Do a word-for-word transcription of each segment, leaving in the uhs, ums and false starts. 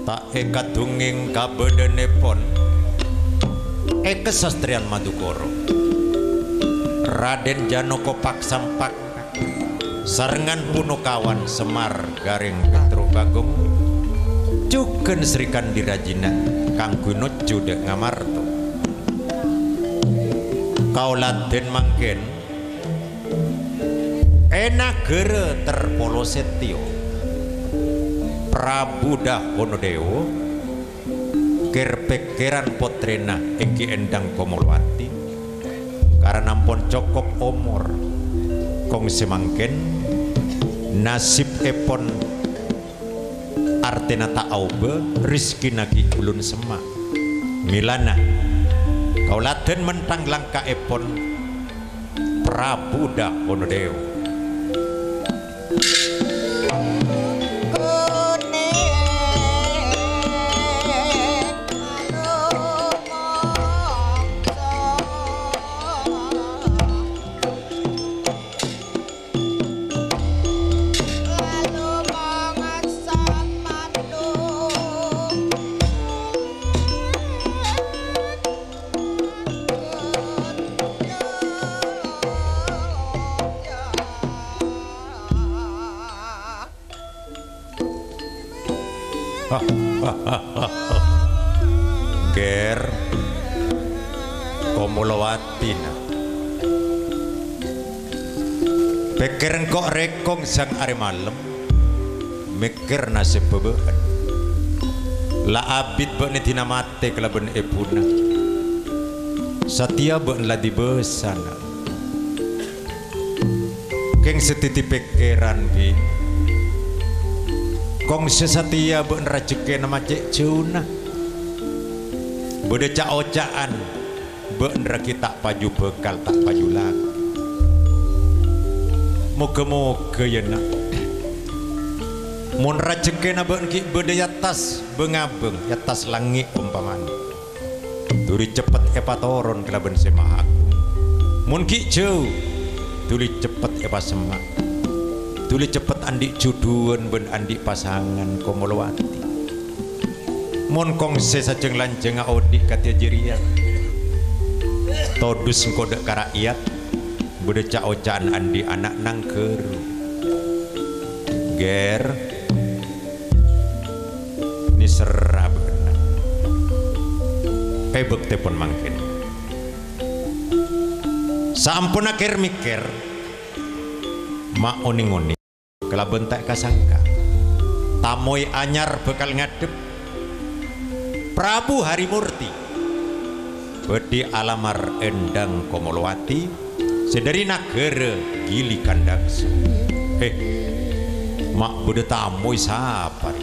tak ekadunging kabedenipun Eke Sastrian Madukara Raden Janaka Paksampak sarengan Punokawan Semar Garing Petro Bagong Juken Sri Kandirajina kanggo nuju dek ngamarta kauladen mangken enagara Terpolo Setyo Prabu Dahonodewa kirpekiran potrena Engki Endang Komolowati karena ampun cokop umur kong semangken nasib epon artena ta'aube rizki nagi ulun semak milana kauladen mentang langka epon Prabu Dahonodewa Ger Komolowati na pikiran kok rekong sang are malem mikir nasib bebeen la abid bani tina mate kelaban epuna satia ben la dibesana keng setiti pikiran bi kong sesatia ben rajeke nama cek cuna beda cak ocaan ben raki tak paju bekal tak paju lagi moga-moga ya nak mun rajeke na ben ki beda yatas bengabeng yatas langit umpaman turi cepet epatoron kelaban semak mun ki jauh tuli cepet epa semak tuli cepet andik juduan ben andik pasangan Komolowati mon kongse sajeng lanjeng audi katia jirian todus ngkodek karakyat bedeca ocaan andi anak nang keru ger ni serap benar ebek tepon mangkin sampun akhir mikir mak oning-oning kelaben tak kasangka tamoy anyar bekal ngadep Prabu Harimurti bedi alamar Endang Komolowati sedari nagara Gili Kandaksa eh mak beda tamoy sapari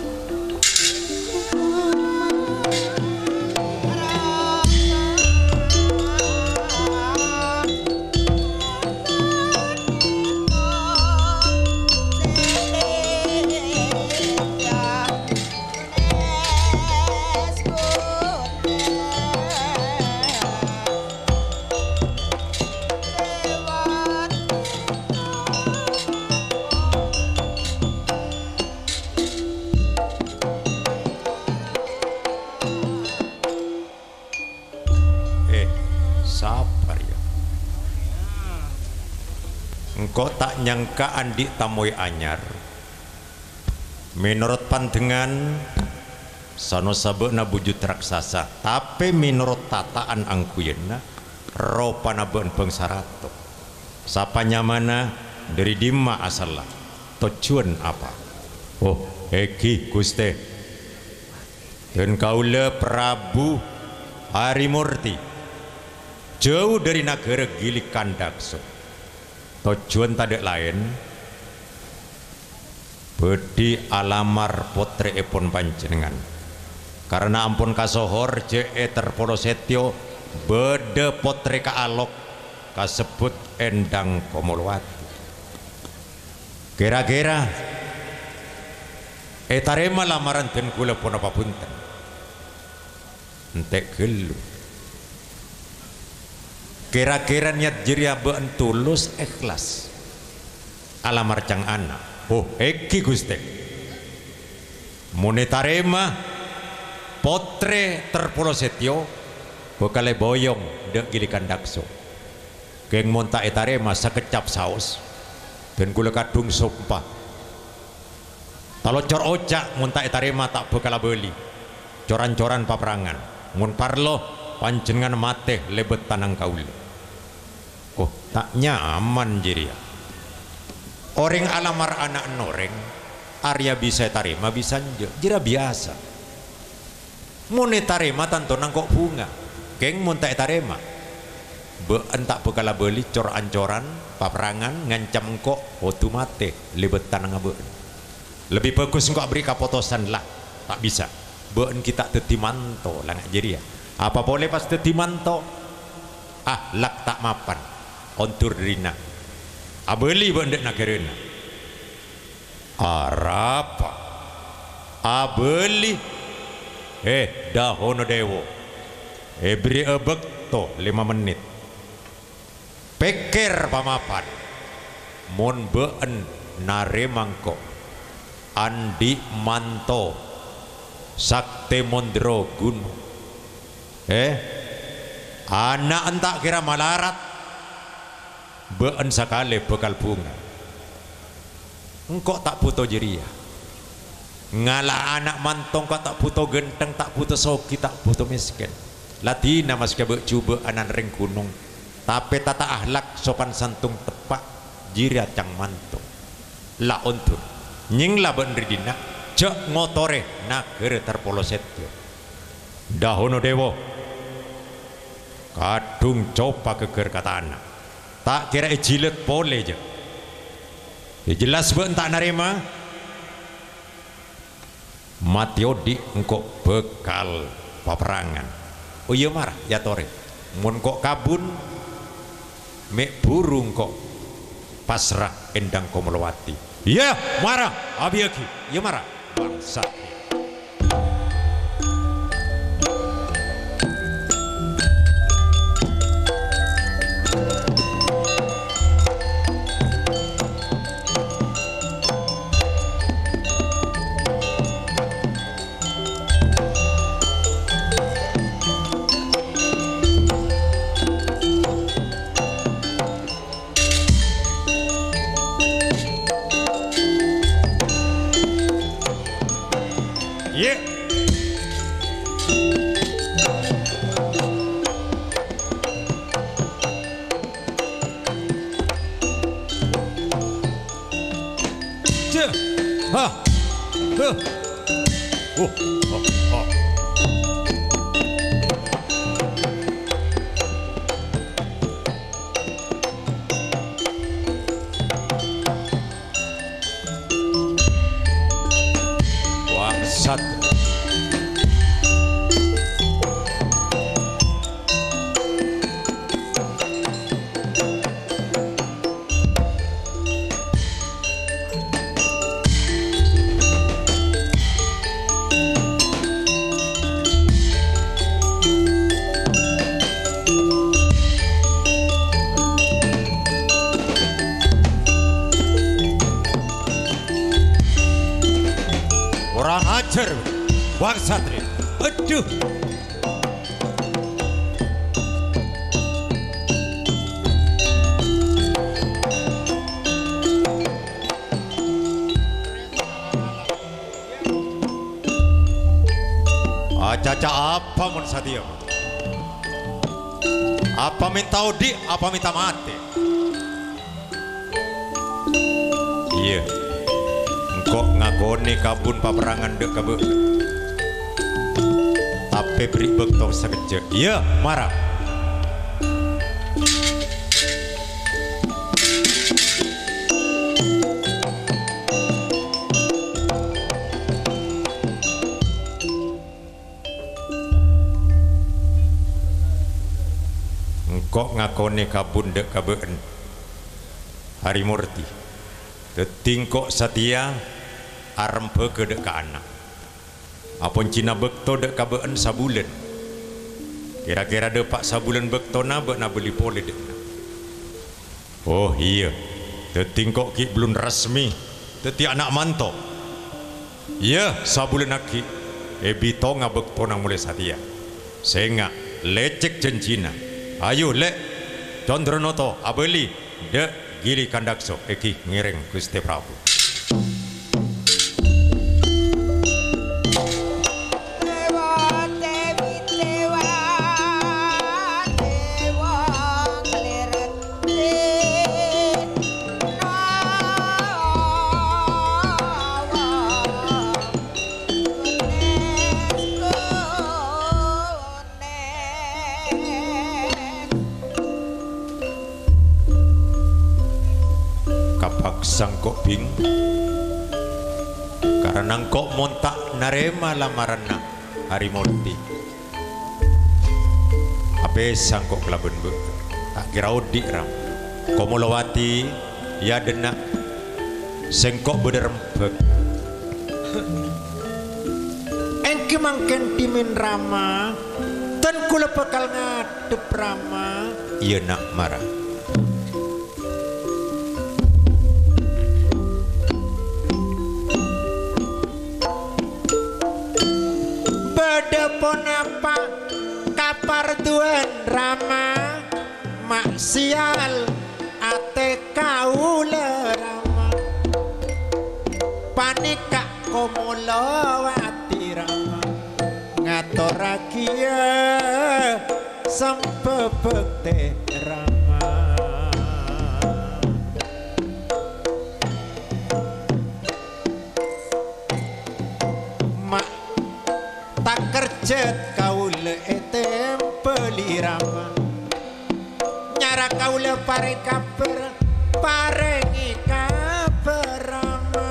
engkau tak nyangka andi tamoy anyar menurut pandangan sano sabena bujut raksasa tapi menurut tataan angkuyena ropana ben bangsarato sapanya mana dari dima asallah tujuan apa oh eki guste dan kaula Prabu Harimurti jauh dari negara Gili Kandaksa tujuan tadi lain bedi alamar potre epon panjenengan karena ampun kasohor je Terpolo Setyo bede potre kaalok kasebut Endang Komolowati kira-kira etarema lamaran den kula pun apa punten entek gelu kira-kira niat jiria ben tulus ikhlas alamar cang anak oh eki guste monetarema potre terpulo setio bekale boyong dek gilikan dakso geng monta etare masa kecap saus dan gula kadung sumpah kalau cor ocak monta etare tak bekala beli coran-coran paperangan mun parlo panjenengan mate lebet tanang kaul. Oh tak nyaman jiria orang alamar anak noreng Arya bisa tarima bisa nje jira biasa mune tarima tanto nangkok bunga geng munta tarima be entak bekala beli cor ancoran paperangan ngancam engkok otu mate lebet tanang abe lebih bagus engkok beri kapotosan lah tak bisa beun kita teti manto lah jadi ya apa boleh pas teti manto ah lak tak mapan ontur rina abeli bendek nakerena arapa abeli eh dahono dewo ebri ebekto lima menit peker pamapan mon been nare mangko andi manto sakte mondro gunung eh anak entak kira malarat beun sakale bekal bunga engkau tak puto jeria ngalah anak mantong kau tak puto genteng tak puto soki tak puto miskin latina mas kebe coba anan ring gunung tapi tata ahlak sopan santung tepak jiria cang mantong la ontur nying la ben ridina cek ngotore nagere terpolosetyo dahono dewo kadung coba keger kata anak tak kira jilet pole je ya jelas be tak narima matiodi engkau bekal paperangan oh iya marah ya tore mun kok kabun mek burung kok pasrah endang komelawati iya marah abiaki iya marah bangsa Wang Satri, aduh, caca apa mun sadia? Apa minta odi, apa minta mati? Iya, engkau ngagoni kabun paperangan dek kabe. Tapi beri bektor sekejap iya marah engkau ngakoni kabun dek kabeen Harimurti tetingkok setia arempe ke dek ke anak apun Cina bekto dek kabeen sabulan kira-kira depak sabulan bekto na bek na beli pole dek oh iya tetingkok ki belum resmi teti anak manto iya sabulan aki ebito ngabek tonang mulai satia sehingga lecek janjina ayo lek Condronoto abeli de Gili Kandakso eki ngiring Gusti Prabu. Sangkok bing karena kok montak narema lamaran Harimurti ape sangkok kelaben be tak kira odi ram Komolowati ya denak sengkok bederempek engke mangken timin Rama ten kula bakal ngadep Rama iya nak marah apa kapar tuan Rama maksial ate kaula Rama panika Komolowati Rama ngatorakia sempebekte Rama mak tak kerjet kaula etem peli Rama nyara kaula pare kabar parengi kabar Rama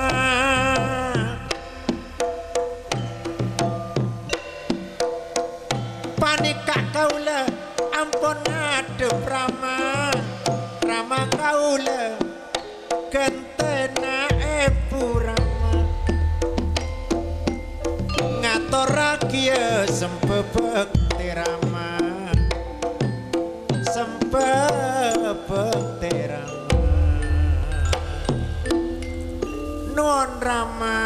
panika kaula ampun ngadep Rama Rama kaula gentena epu Rama ngatorakia sempebekte Rama sempebekte Rama nuwun Rama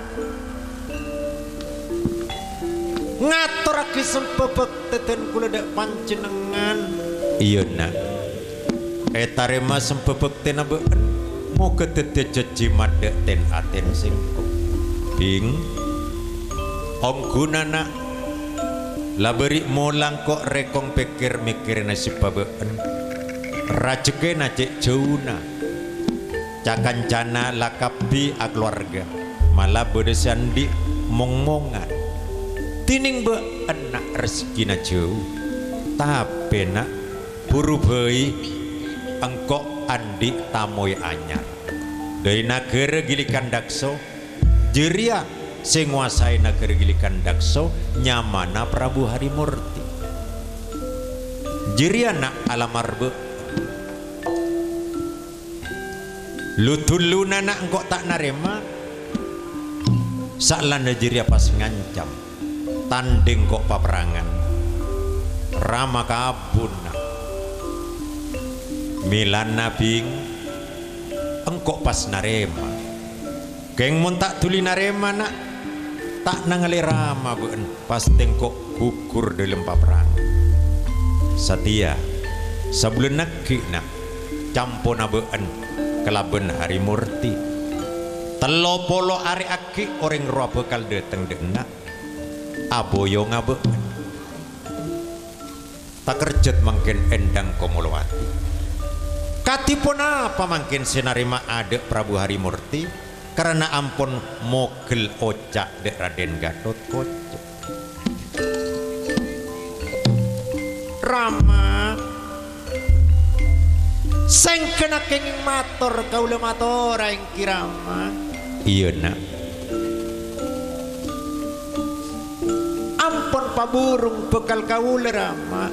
ngaturake sempebekte den kula dak panjenengan iya nak etarema sempebekte nabeen muga dadi jejimat ten aten singkuk bing om gunana laberi molang kok rekong pikir mikir nasib babeen rajeke nacik jauna cakancana lakabi a keluarga malah bodesandi mong-mongan tining be enak rezeki na jauh tapi nak buru bayi engkok andi tamoy anyar dari negara Gili Kandakso jeria sing nguasai negeri Gili Kandakso nyamana Prabu Harimurti jiriana alamarbe lutuluna nak engkau tak narema saklana jiria pas ngancam tanding kok paperangan Rama kabuna milan nabing engkau pas narema keng mun tak tuli narema nak tak nangali Rama buen pas tengkok gugur dalam paperangan setia sebelum nakki nak campona buen kelaben Harimurti telo polo ari aki orang roh bekal dateng denak aboyo ngabeen tak kerjet mangkin endang Komolowati katipun apa mangkin sinarima adek Prabu Harimurti karena ampun mogel ocak dek Raden Gatot Kaca Rama sing kena kenging matur kaula matur ing Rama iya nak ampun paburung bekal kaula Rama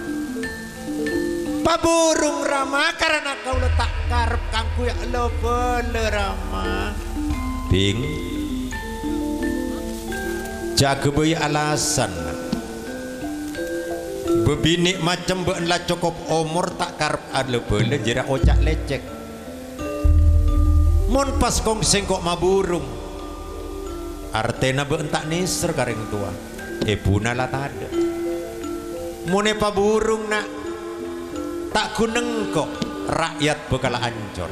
paburung Rama karena kaula tak karep kangku ya lebel Rama bing jaga bayi alasan bebinik macam belah cukup umur tak karep ada bela jera ocak lecek mon pas kong sengkok maburung artena bentak nisr kareng tua ebuna lah tada mune pa burung nak tak kuneng kok rakyat bakal hancur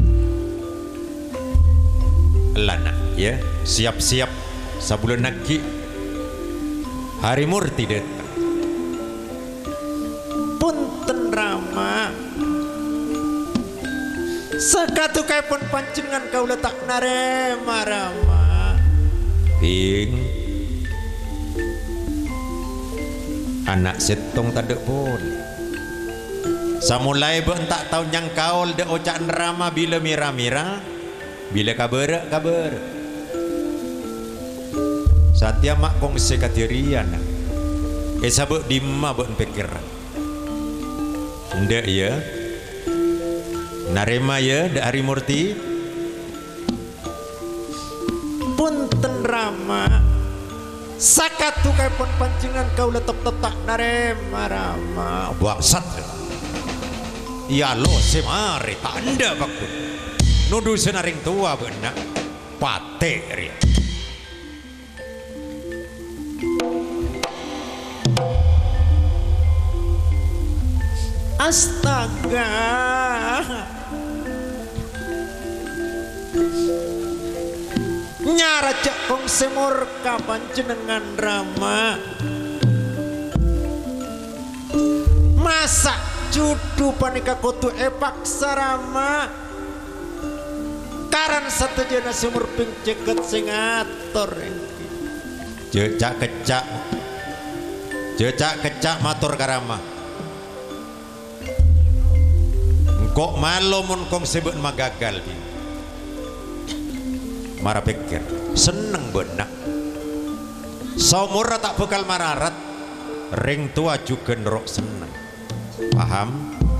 lana ya siap-siap sabulan lagi hari murti datang punten Rama sekatu kai pun pancingan kau letak narema Rama Ping anak setong tadek pun samulai bentak tahu nyangkaul de ocak Rama bila mira-mira bila kabar kabar satya mak kongsi katirian eh sabuk dimma ben pikir ndak ya narema ya dak hari murti punten Rama sakatu kai pun pancingan kau letep tetak narema Rama bangsat ya lo semari tanda bakun nuduh senaring tua benak pate ria astaga nyara cek kong semur kapan jenengan Rama masa judu panika kutu epak sarama karan satu jena semur ping ceket singator jecak kecak jecak kecak matur karama kok malo mun kong sebut magagal di marah pikir seneng benak saumur tak bekal mararat ring tua juga nerok seneng paham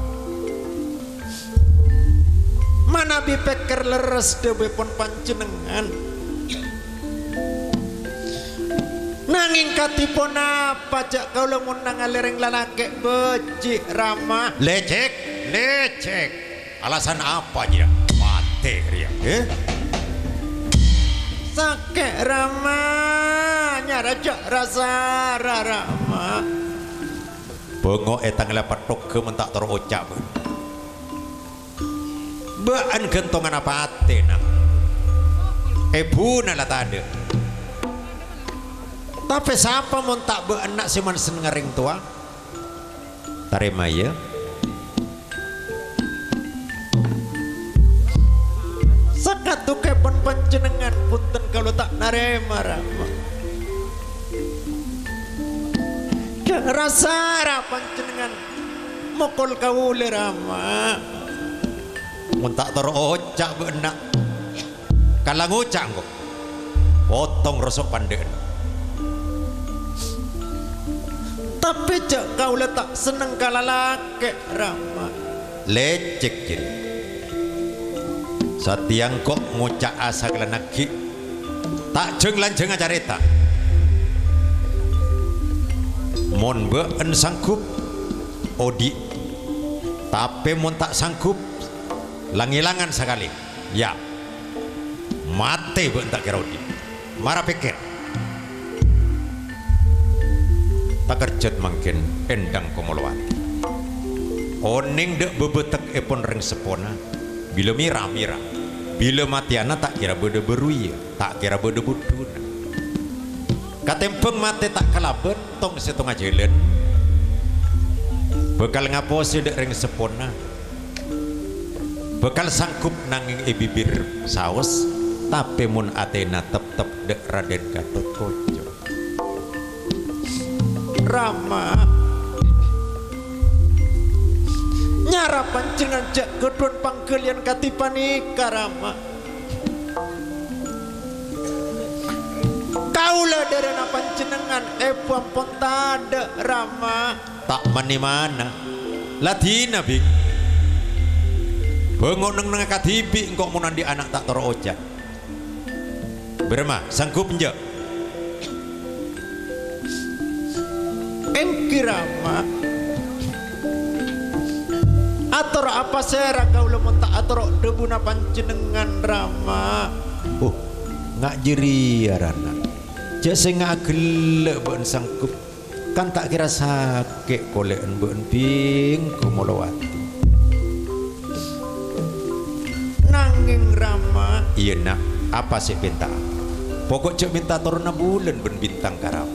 mana bi pikir leres dewe pun panjenengan nanging katipun apa cak kau lemun nangalereng lalake becik Rama lecek lecek alasan apa aja mati ria eh sakit Rama nyarajak rasa Rama bengok etang lepat toke mentak terocap baan gentongan apa hati nak ibu nala tade tapi siapa mentak baan nak siman senengering tua tarima ya sakatu kepon panjenengan punten kalau tak narema Rama kang rasa panjenengan mokol kawule Rama mun tak terocak benak kalang ucak kok potong rosok pandeen tapi cak kau letak seneng kalalake Rama lecek jadi satiang kok ngucak asa kelenaki tak jeng lanjeng acarita mon been sanggup odi tapi mon tak sanggup langilangan sekali ya mati ben tak kira odi marah pikir tak kerjat makin endang komolowati oning dek bebetek epon ring sepona bila mira-mira bila matiana tak kira beda berui tak kira beda budun katempeng mati tak kalaben tong setengah jalan bekal ngaposi dek ring sepona bekal sangkup nanging e bibir saus tapi mun Athena tep-tep dek Raden Gatotkaca Rama nyara pancingan cek kedun pangkelian katipanika Rama kaulah dari panjenengan epuan pun tada Rama tak mani mana ladina bing bengok neng neng katipi engkau mau nandi anak tak terocak berma sanggup nje engki Rama ator apa sera kau lemun tak ator debuna panjenengan Rama oh ngak jeri arana cek sing ngak gelek ben sangkup kan tak kira sakit kolekan ben ping Komolowati nanging Rama iya nak apa sih minta pokok cek minta turun bulan ben bintang karau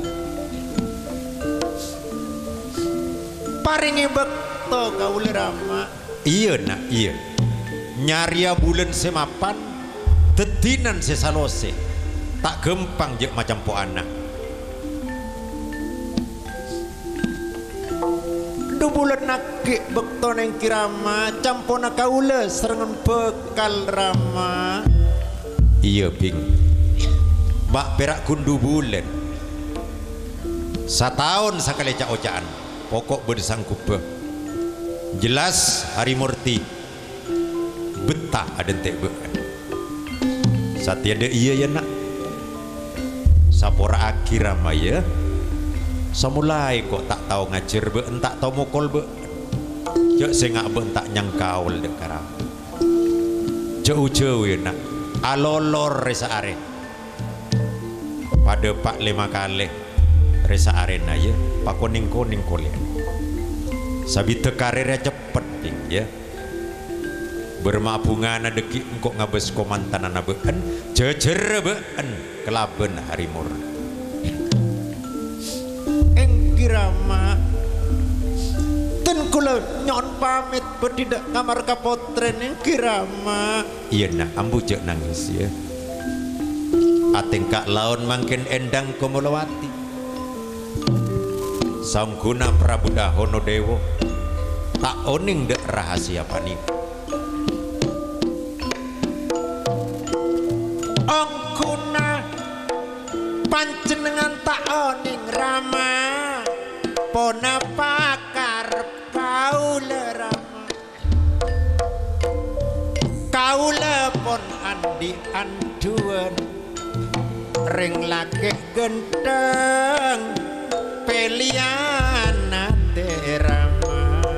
paringi bekto kaule Rama iya nak iya nyaria bulan semapan tetinan sesalose tak gempang je macam po anak du bulan nakik bekto neng kirama campona kaule serengan bekal Rama iya bing bak perak kundu bulan satahun sakale cak ocaan pokok bersangkup jelas hari murti betah ada tek be satiada iya ya nak sapora akhir ya samulai kok tak tahu ngajar be entak tahu mukul be cek sengak be entak nyangkaul dek karang jauh-jauh ya nak alolor resa are pada pak lima kali resa arena ya pak kuning-kuning kuliah sabite karirnya cepet ping ya bermabungan deki engkok ngabes komantan anak been jejer been kelaben harimur engkirama ten kula nyon pamit berdidak kamar kapotren engkirama iya nak ambu cek nangis ya ateng kak laon mangkin endang Komolowati samguna Prabu Dahono Dewo tak oning dek rahasia panik ongkuna panjenengan tak oning Rama pona pakar kaula Rama kaula pon andi anduan ring laki gendeng peliana Rama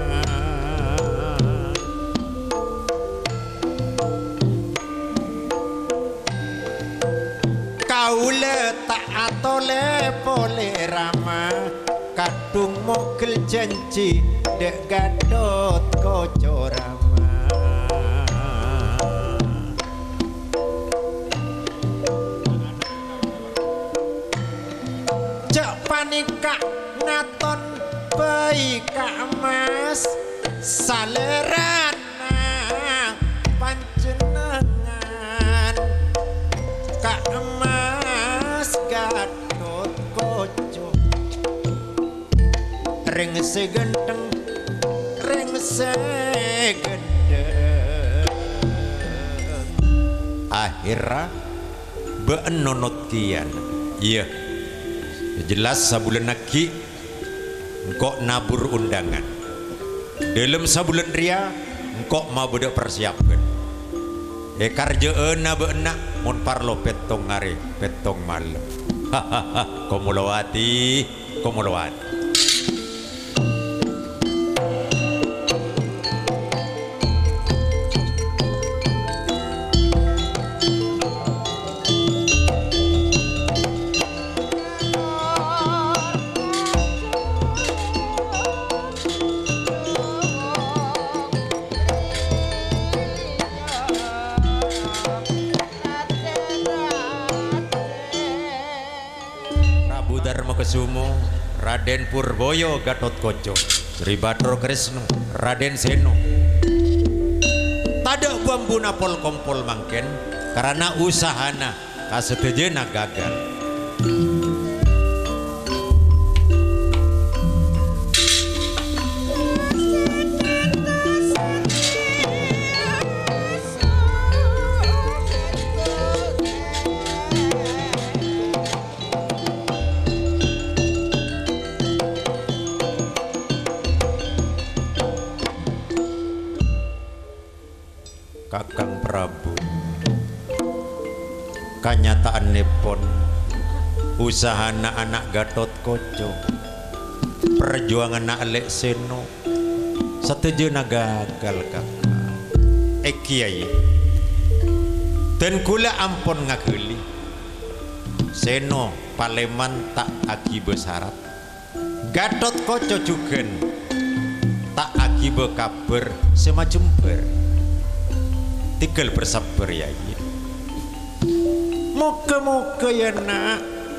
kaula tak atole pole Rama kadung mogel janji dek Gatot Kaca Rama cek panika ngaton bayi Kak Mas salerana panjenengan Kak Mas Gatot Kaca ring segenteng ring segenteng akhirnya beenonot kian iya jelas sabulan naki engkau nabur undangan dalam sabulan ria engkau mau budak persiapkan ekar jeena beena mon parlo petong ngare petong malam hahaha Komolowati Komolowati Sumo Raden Purboyo Gatot Kaca Sri Bathara Kresna Raden Seno tada bambuna pol kompol mangken karena usahana kasetejena gagal Kakang Prabu kanyataan nepon usahana anak Gatot Kaca perjuangan anak Lek Seno satejena gagal kakang eh kiai dan kula ampun ngageli Seno Paleman tak agi besarat Gatot Kaca Jugen tak agi bekabar semacam ber tinggal bersabar ya ini moga-moga ya nak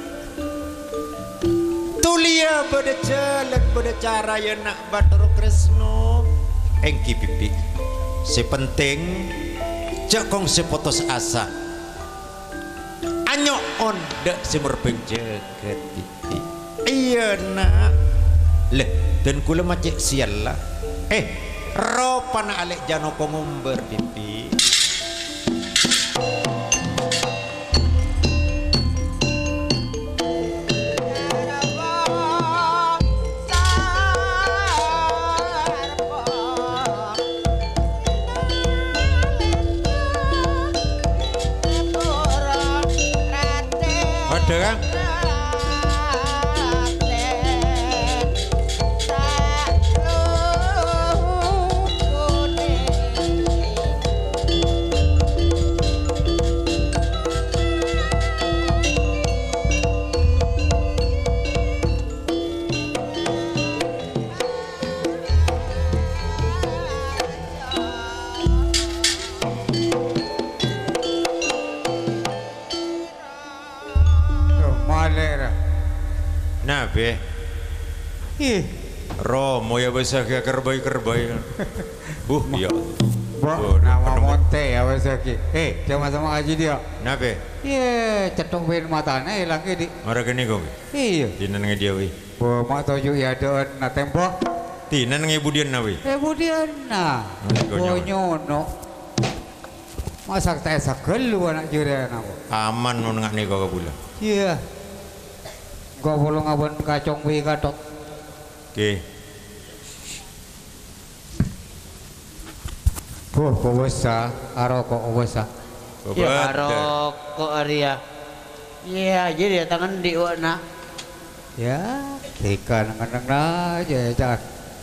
tulia pada jalan pada cara ya nak Bathara Kresna engki pipi sepenting jakong sepotos asa anyok on dak semerbeng jagat pipi iya nak leh dan kula macek sial lah eh ropana alek Janaka ngumber pipi ada kan? Nabe, ih, Romo ya besar kayak kerbai kerbai, buh ya, bu, nama monte ya besar ki, eh, cuma sama aja dia. Nabe, iya, cetok ben matanya hilang di. Marah gini kok, iya, tinan nggak dia wi, bu, mak tahu ya ada na tempo, tinan nggak budian nawi, eh budian na, bonyono, masak teh sakal lu anak jurian aku, aman nun nggak nih kau kabula, iya. Gua bolong abon kacong wi Gatot. Oke. Bu, kobesa, aroko kobesa. Ya aroko Arya. Iya, jadi tangan di wana. Ya, ikan ngendeng aja jangan.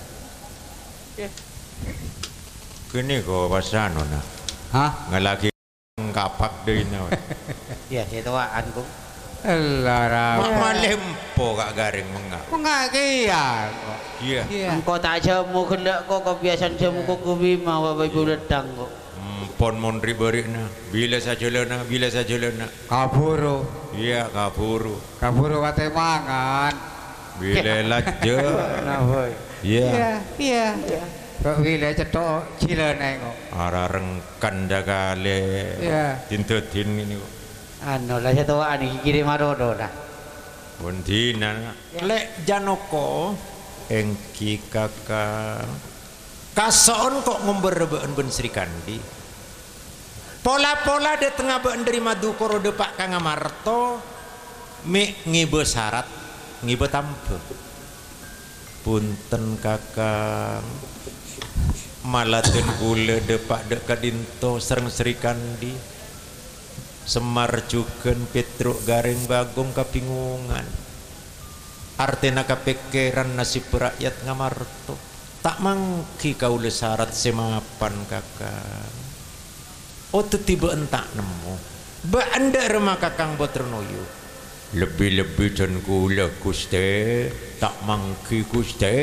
Kini kau pasan nona. Hah? Ngalagi kapak deh nawe. Ya, saya tuaan kok. Elara. Mama lempo kak garing mengak. Mengak iya kok. Iya. Engkau tak jamu kendak kok kebiasaan jamu kok kubima bapak ibu ledang kok. Pon mon riberikna. Bila saja lena, bila saja lena. Kaburu. Iya kaburu. Kaburu kate mangan. Bila laje. Nah boy. Iya. Iya. Kok bila cetok cilene kok. Ara rengkan dakale. Iya. Tintutin ini kok. Anu lah saya tuaan iki kirim marodo lah. Bondina. Lek Janaka engki kakak. Kason kok ngumber-been ben Sri Kandi. Pola-pola de tengah ben dari Madukara Pak Kang Amarta me ngibe syarat ngibe tampe. Punten kakang. Malaten kula de Pak de Kadinto sareng Sri Kandi. Semar jugen Petruk Garing Bagong kabingungan. Artena kepikiran nasib rakyat Ngamarta. Tak mangki kaula syarat semapan kakang. Oh tiba entak nemu. Ba anda remah kakang Batranoyo. Lebih-lebih dan kula Gusti. Tak mangki Gusti.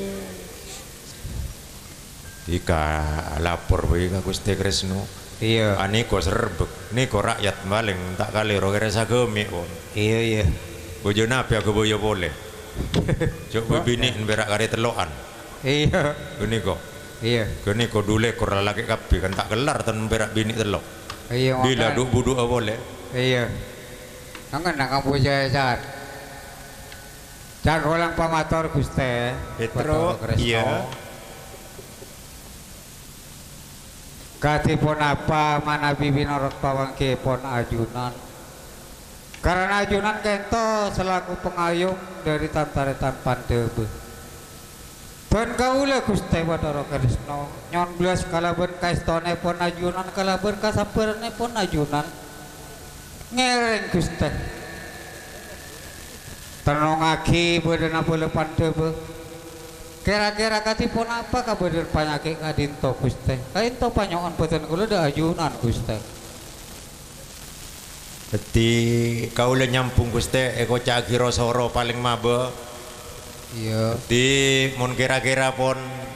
Ika lapor bae ka Gusti Kresna. Iya. Ani kok serbek, ni kok rakyat maling tak kali roh kira sagemi pun. Iya iya. Bojo napi aku boyo boleh. Cok bini berak kari telokan. Iya. Ini kok. Iya. Kini kok dule kok lagi kapi kan tak kelar tan berak bini telok. Iya. Bila duk budu boleh. Iya. Kangen nak kamu jaya jar. Jar ulang pamator Gusti. Petro. Iya. Katipun apa mana bibi norot pawangke pon ajunan. Karena ajunan kento selaku pengayom dari Tantaretan Pandebe. Dan kaula Gusti Bathara Kresna nyon belas kalaben kaestone pon ajunan kalaben kasaperane pon ajunan. Ngereng Gusti. Tenongake bedana bola Pandebe. Kira-kira katipun apa kabar panyakit Kadinto Gusti? Kadinto panyokan boten kula da ajunan Gusti. Dadi kaula nyampung Gusti eko Cak Kira Soro paling mabe. Iya. Dadi mun kira-kira pun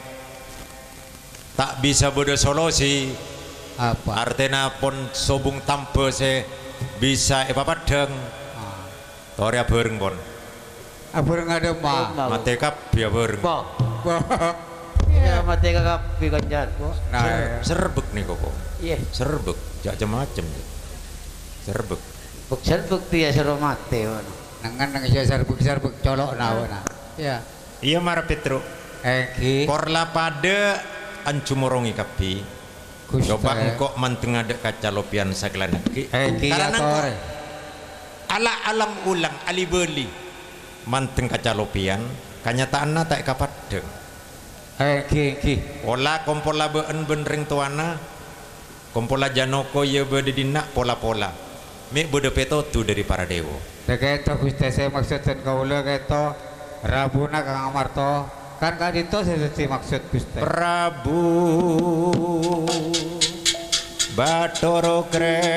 tak bisa beda solusi. Apa? Artinya pun sobung tampe se bisa epa padeng. Ah. Toria bareng pun. Apa nggak ada mah? Mate kap ya bareng. Bo. Ya mati kakak pikanjar. Nah, ya. Serbek nih kok. Iya. Serbek, jak macem. Serbek. Buk serbuk dia seru mati wana. Nangan nang iya serbuk serbuk colok nawana. Ya. Iya Mara Petro. Eki. Korla pada ancumorongi kapi. Gusti. Coba engkau manteng ada kaca lopian saklan ki. Eki ya Karena tore. ala alang ulang ali beli manteng kaca lopian kanyataanna tak kapadeng. Eki eki. Ola kompola beun benring tuana kompola janoko ye bede dina pola-pola. Mek bede peto tu dari para dewa. Deketo Gusti saya maksudkan kaula keto Rabuna Kang Amarto kan kadito seseci maksud Gusti. Prabu Bathara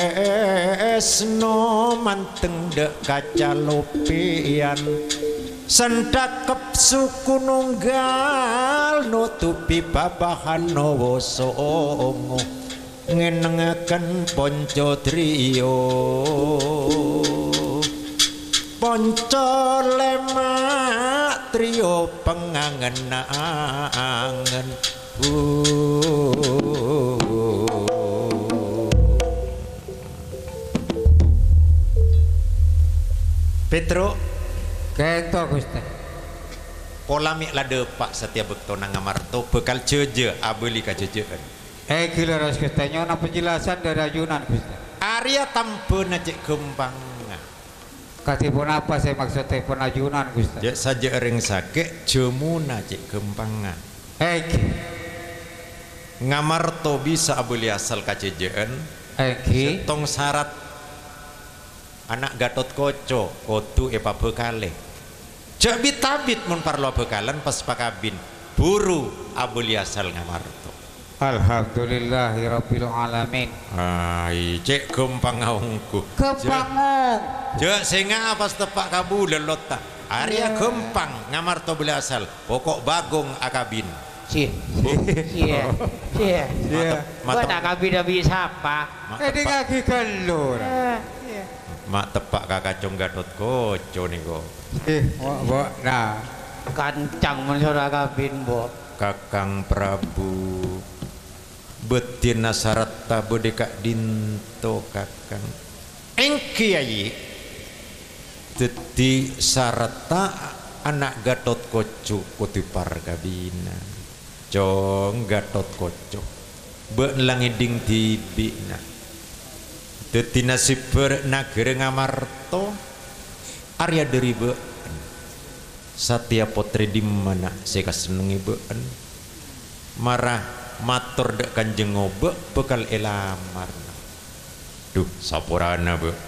Kresna manteng dek kaca lopian sendakep suku nunggal nutupi babahan nawa songo ngenengaken ponco triya ponco lemak triya pengangen-angen uh. Petro Keto Gusti. polamik lade pak setiap bekto nang Amarto bekal jeje abeli ka jejean. Eki leres Gusti nyona penjelasan dari ayunan Gusti. Arya tampena cek gempang. Katipun apa saya maksudnya pun ayunan Gusti. Jak saja ring sake jemuna cek gempang. Eki. Ngamarto bisa abeli asal ka jejean. Eki. Setong syarat anak Gatot Koco kotu epa bekale. Jak bitabit mun parlo bekalan pas pakabin buru abeli asal Ngamarto. Alhamdulillahirabbil alamin. Ai cek gempang aungku. Kepangong. Jak singa pas tepak kabulan lotta. Arya gempang Ngamarto beli asal. Pokok bagong akabin. Cie. Cie. Cie. Iya. Gua nak kabin nabi siapa? Mak Ini tepak, kaki kelur. mak tepak kakacong Gatot Koco niko. Eh, mbok mbok nah. Kancang mensora kabin bo. Kakang Prabu betina sarata bodeka dinto kakang. Engki ayi. Dadi sarata anak Gatot Koco kutipar kabina. Cong Gatot Koco. Be langiding tibina. Dadi nasib nagara Ngamarto Arya dari be Satya Potri di mana saya kasenengi beun marah matur dek kanjeng ngobe bekal elamar duh sapurana be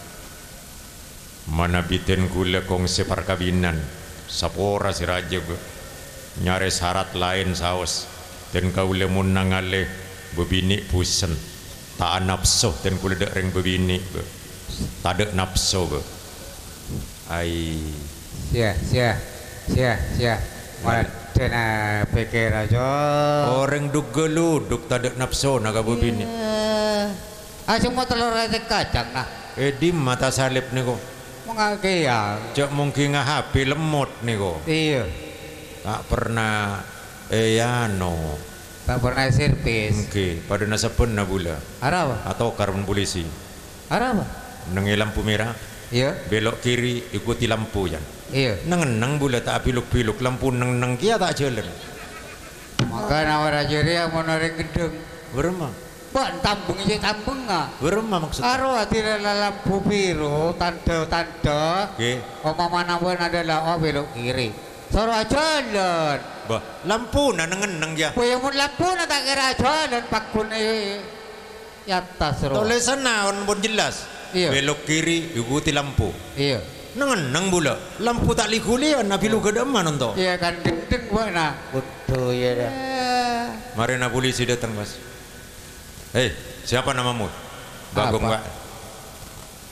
mana biten gula kong separ kabinan sapora si raja be nyare syarat lain saos dan kau lemun nangale bebini pusen tak nafsu dan kula dek ring bebini be tak dek nafsu be ai Sia sia sia sia. Madena pikir aja. orang duk geluduk tak ada nafsu naga bebini. Ah semua telur rete kacang nah. Eh di mata salib nih kok. Mengakeyang. Cak mungkin nggak H P lemot nih kok. Iya. Tak pernah eh ano. Tak pernah servis. Oke, pada nasa pun nabula Arah apa? atau karbon polisi. Arah apa? Nengi lampu merah, Iya. belok kiri ikuti lampu ya. Iya. Neng-neng bula tak piluk-piluk lampu neng-neng kia tak jalan. Maka nawar aja dia mau narik gedeng. Berma, Buat tambung aja tambung nggak? berma maksudnya. Aro hati lampu biru tanda-tanda. Oke, Oma mana pun adalah oh belok kiri. Suruh jalan. bah lampu na neng-neng ya. Punya mun lampu na tak kira jalan pakun eh. Ya tas suruh. Tulisan naon pun jelas. Iya. Belok kiri ikuti lampu. Iya. Neng-neng bula lampu tak likulian nabi lu gedeman untuk. Iya kan gendeng buat nah. Betul ya dah. Mari na polisi datang mas. Hei siapa namamu? Bagong Apa? Pak.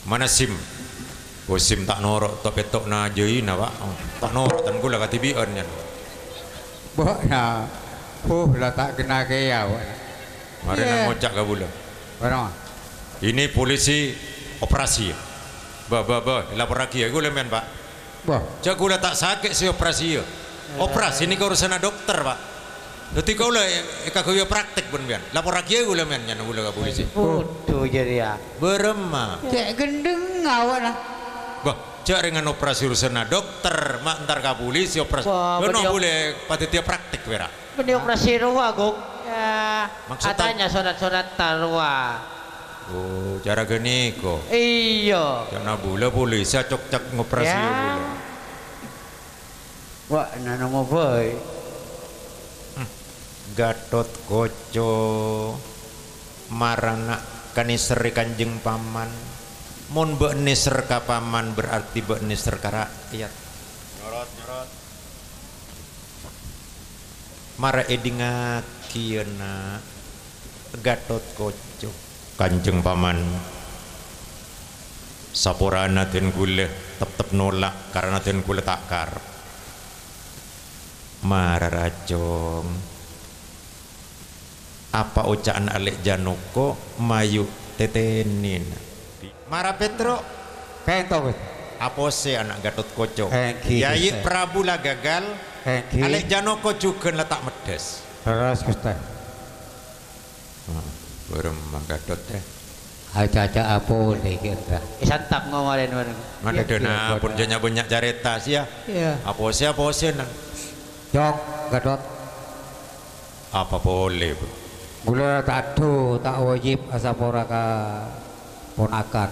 Mana SIM? Oh SIM tak norok tak petok na jei na Pak. Oh, tak norok tan kula katibian nya. Mbok ya. Oh, lah tak kena ke ya. Mari nang ngocak ka bula. Barang. Ini polisi operasi. Bah bah bah lapor lagi ya gula men Pak. Bah, Jak gula tak sakit si operasi ya. Operasi ini urusan dokter Pak. Nanti kau lah eka kau praktek pun bian. Lapor lagi ya gula men nya gula ka polisi. Bodoh jadi ya. Berema. Cek gendeng awak lah. Bah, jak dengan operasi urusan dokter, mak ntar ka polisi operasi. Wah, Beno beliau- boleh panitia praktek berak. Ini operasi ruah gong. Ya, Maksud katanya sodat-sodat tarwa. Oh, cara gini kok. Iya. Jangan bula polisi cok cak ngoperasi Ya. bula. Wah, nana mau boy. Gatot Koco marana kaniseri kanjeng paman. Mun mbek niser ka paman berarti mbek niser ka rakyat. Nyorot nyorot. Mara edinga kieuna Gatot Koco kanjeng paman. Saporana ten kula tetep nolak karena ten kula tak karep. Mara racong. Apa ucaan Alek Janoko mayu tetenin. Mara Petro kento wis. apose anak Gatot Koco. Hengki, Yayi Gusti. Prabu lah gagal. Hengki. Alek Janoko juga letak medes. Terus Gusti. Berem Gatot teh. Aja-aja apa iki ora. Santap ngomongin bareng. Mana Iya, dena iya, pun bodoh. janya banyak careta sih ya. Iya. Apose apose nang. Jok, Gatot. Apa boleh, Bro? Gula tak adu, tak wajib asapora ka ponakan.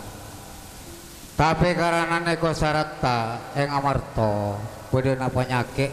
Tapi karena neko syarat ta eng amarto, kudu na penyakit.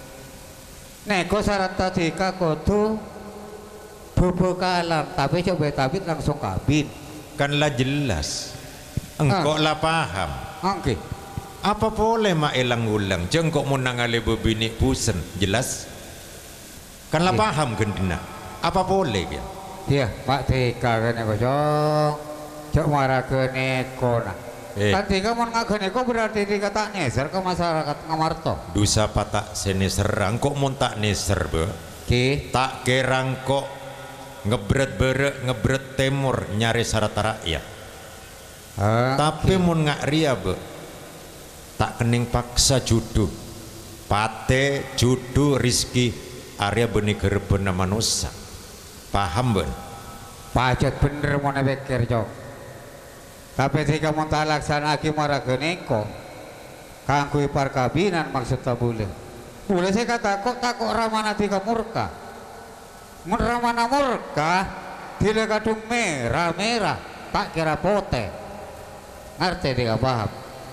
Neko syarat ta jika kudu bubuk alam, tapi coba tapi langsung kabin. Kan lah jelas. Engkau lah paham. Oke. Apa boleh mak elang ulang? Jengkok mau nangale bebini pusen jelas. Kan lah Iya. paham gendina. Apa boleh ya? Iya, Pak Tika kan neko jong. Cok marah ke neko na. Eh. Kan Tika mau ngak ke neko berarti Tika tak neser ke masyarakat ngamarto. Dusa patak seni serang kok mau tak neser be? Ki. Tak kerang kok ngebret bere ngebret temur nyari sarata rakyat. Ah, Tapi mau ngak ria be? Tak kening paksa judu. Pate judu rizki Arya benih gerben manusia. Paham ben? pajat bener mau nebekir jok. Tapi jika mau tak laksana aki marah geneko, kangku ipar kabinan maksud tak boleh. Boleh saya kata kok tak kok ramana tiga murka. Mun ramana murka, tidak kadung merah merah, tak kira pote. Ngerti dia paham?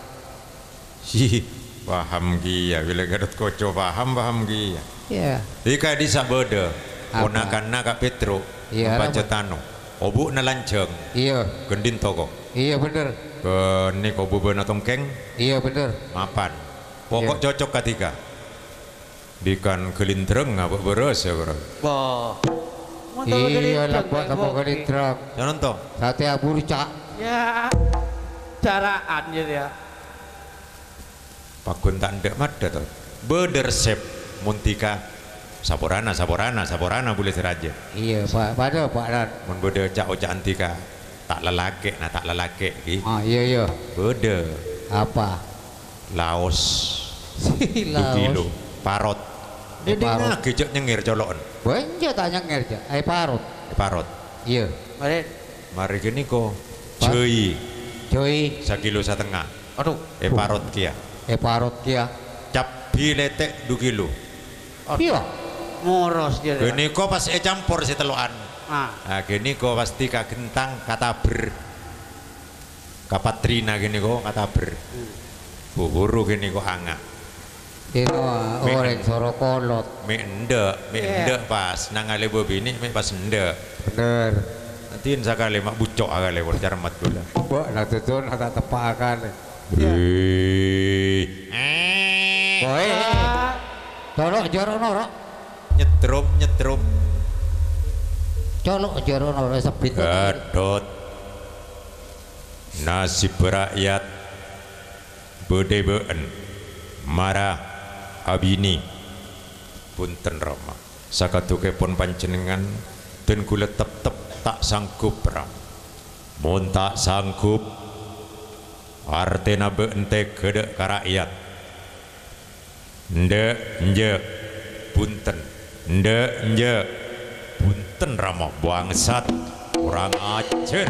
Hi, paham kia bila Gatot Koco paham paham kia. Iya. Ika di sabeda Apa? ponakan Kak Petro Iya, baca tano obu na lanceng Iya, gendin toko iya bener, ke ni kobu bena tongkeng iya bener. mapan pokok Iya. cocok ketika dikan kelintreng apa beres ya bro Boh. Iya lah buat apa kali truk. jangan toh Sate burca. Ya. Caraan jadi ya. pakun tak ndak mada toh bedersep muntika saporana saporana saporana boleh seraja Iya, Pak. Pada Pak Dan. mun bede cak oca antika tak lelake nah tak lelake ki Ah, iya iya. bede Apa? Laos Silau. kilo parot Di Dia parot. dengar kejak nyengir colon Benja tak nyengir ja. Eh parut. parot Iya. Mari. mari gini ko Pak. cuy Joy. sakilo setengah Aduh. eh parot kia Eh parut kia. cap biletek du kilo Iya. Moros dia. gini ko pas eh campur si teluan Ah. nah gini ko pasti ka gentang kata ber kapatrina gini ko kata ber buburu gini ko angak Dino Me- orang soro kolot. me endek me Iya. endek pas nangale bini me pas endek Bener. nanti sakale mak bucok agale ko cermat gula Mbok nak tutun tak tepakan. Hei. Boy. Ah. Colok jaro noro. Nyetrum nyetrum Colok jaro noro sebit. Gatot nasib rakyat bedebeen marah abini punten Rama sakatuke pun panjenengan dan kula tep-tep tak sanggup Ram mun tak sanggup artena beente gede ka rakyat ndek nje punten ndek nje punten Rama bangsat kurang ajar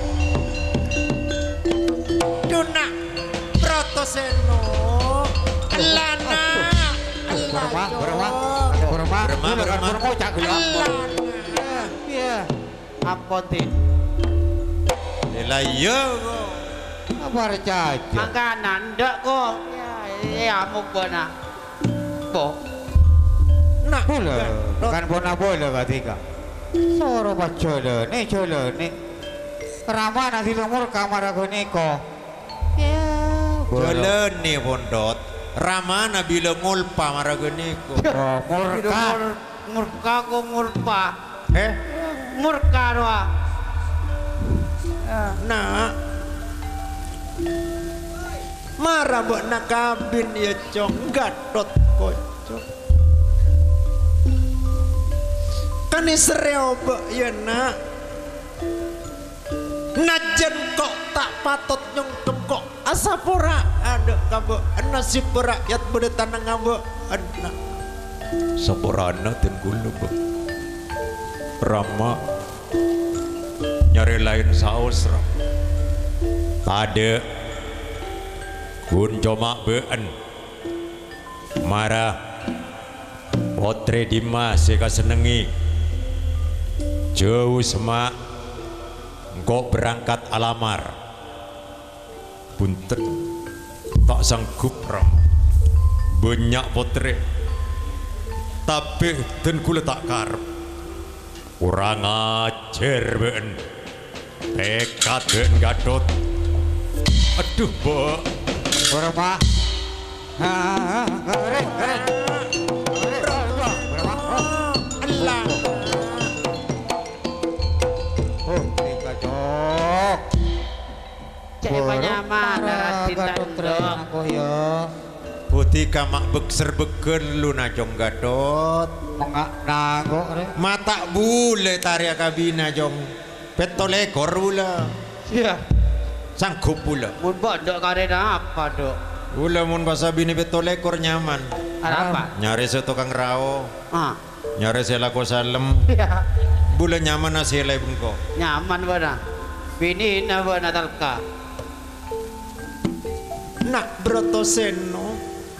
Duna Protoseno Elana Berapa? Berapa? Berapa? Berapa? Berapa? Iya. Ampun tin. Lah iya kok. Apa aja? Makanan ndak kok. Ya, ya amuk bona. Bo. Nak bola. Kan bona bola ketika. Soro bacole, ne cole, ne. Rama nanti nomor kamar aku niko. Ya. Jalan nih pondot. Rama nabi ngulpa marageniko. Oh, murka. Murka ko murpa. Eh, Murka doa. nah. Marah buat nak kabin ya cong Gatot kocok. Kan Israel ya nak. Najen kok tak patut nyongkem kok asapora ada kabo nasib rakyat bertanang ngabo anak saporana dan gulu Rama nyari lain saus Ram tade kun coma been marah potre Dimas seka senengi jauh semak engkau berangkat alamar punten tak sanggup Ram banyak potre tapi dan kula tak karep kurang ajar ben tekad ben Gatot aduh bo Berapa? Ha, rek, rek. Berapa? Allah Oh, tiga jok. Cek panyaman darat tindak aku ya. putih kamak bekser beken lu najong Gatot Mengak nangok rek. mata bule taria kabina jong petolekor bula Iya. sanggup bula Mun bodok karena apa dok? bula mun basa bini petolekor nyaman Apa? nyari se tukang rao Ah. nyari se lako salem Iya. bula nyaman nasi lay bengko Nyaman bona. Bini na bona talka. nak brotoseno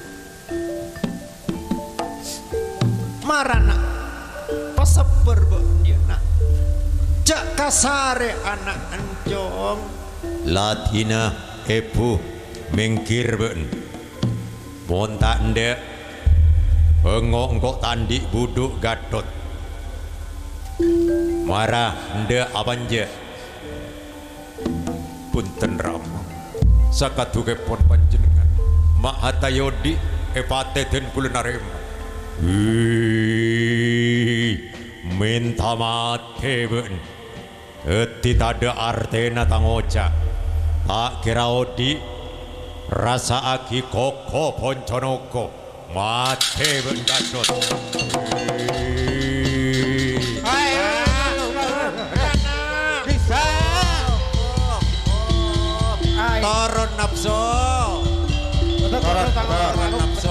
marana pasaper dia nak jak kasare anak encong latina epu mengkir ben monta ndek engok engkok tandi buduk Gatot marah ndek abanje punten Rama sakatuke pon panjenengan mak hatayodi epate den kula narema Wih, minta mati ben eti tada artena tangoca tak kira odi rasa aki koko ponconoko mati ben Gatot Bisa. Toron nafsu Toron nafsu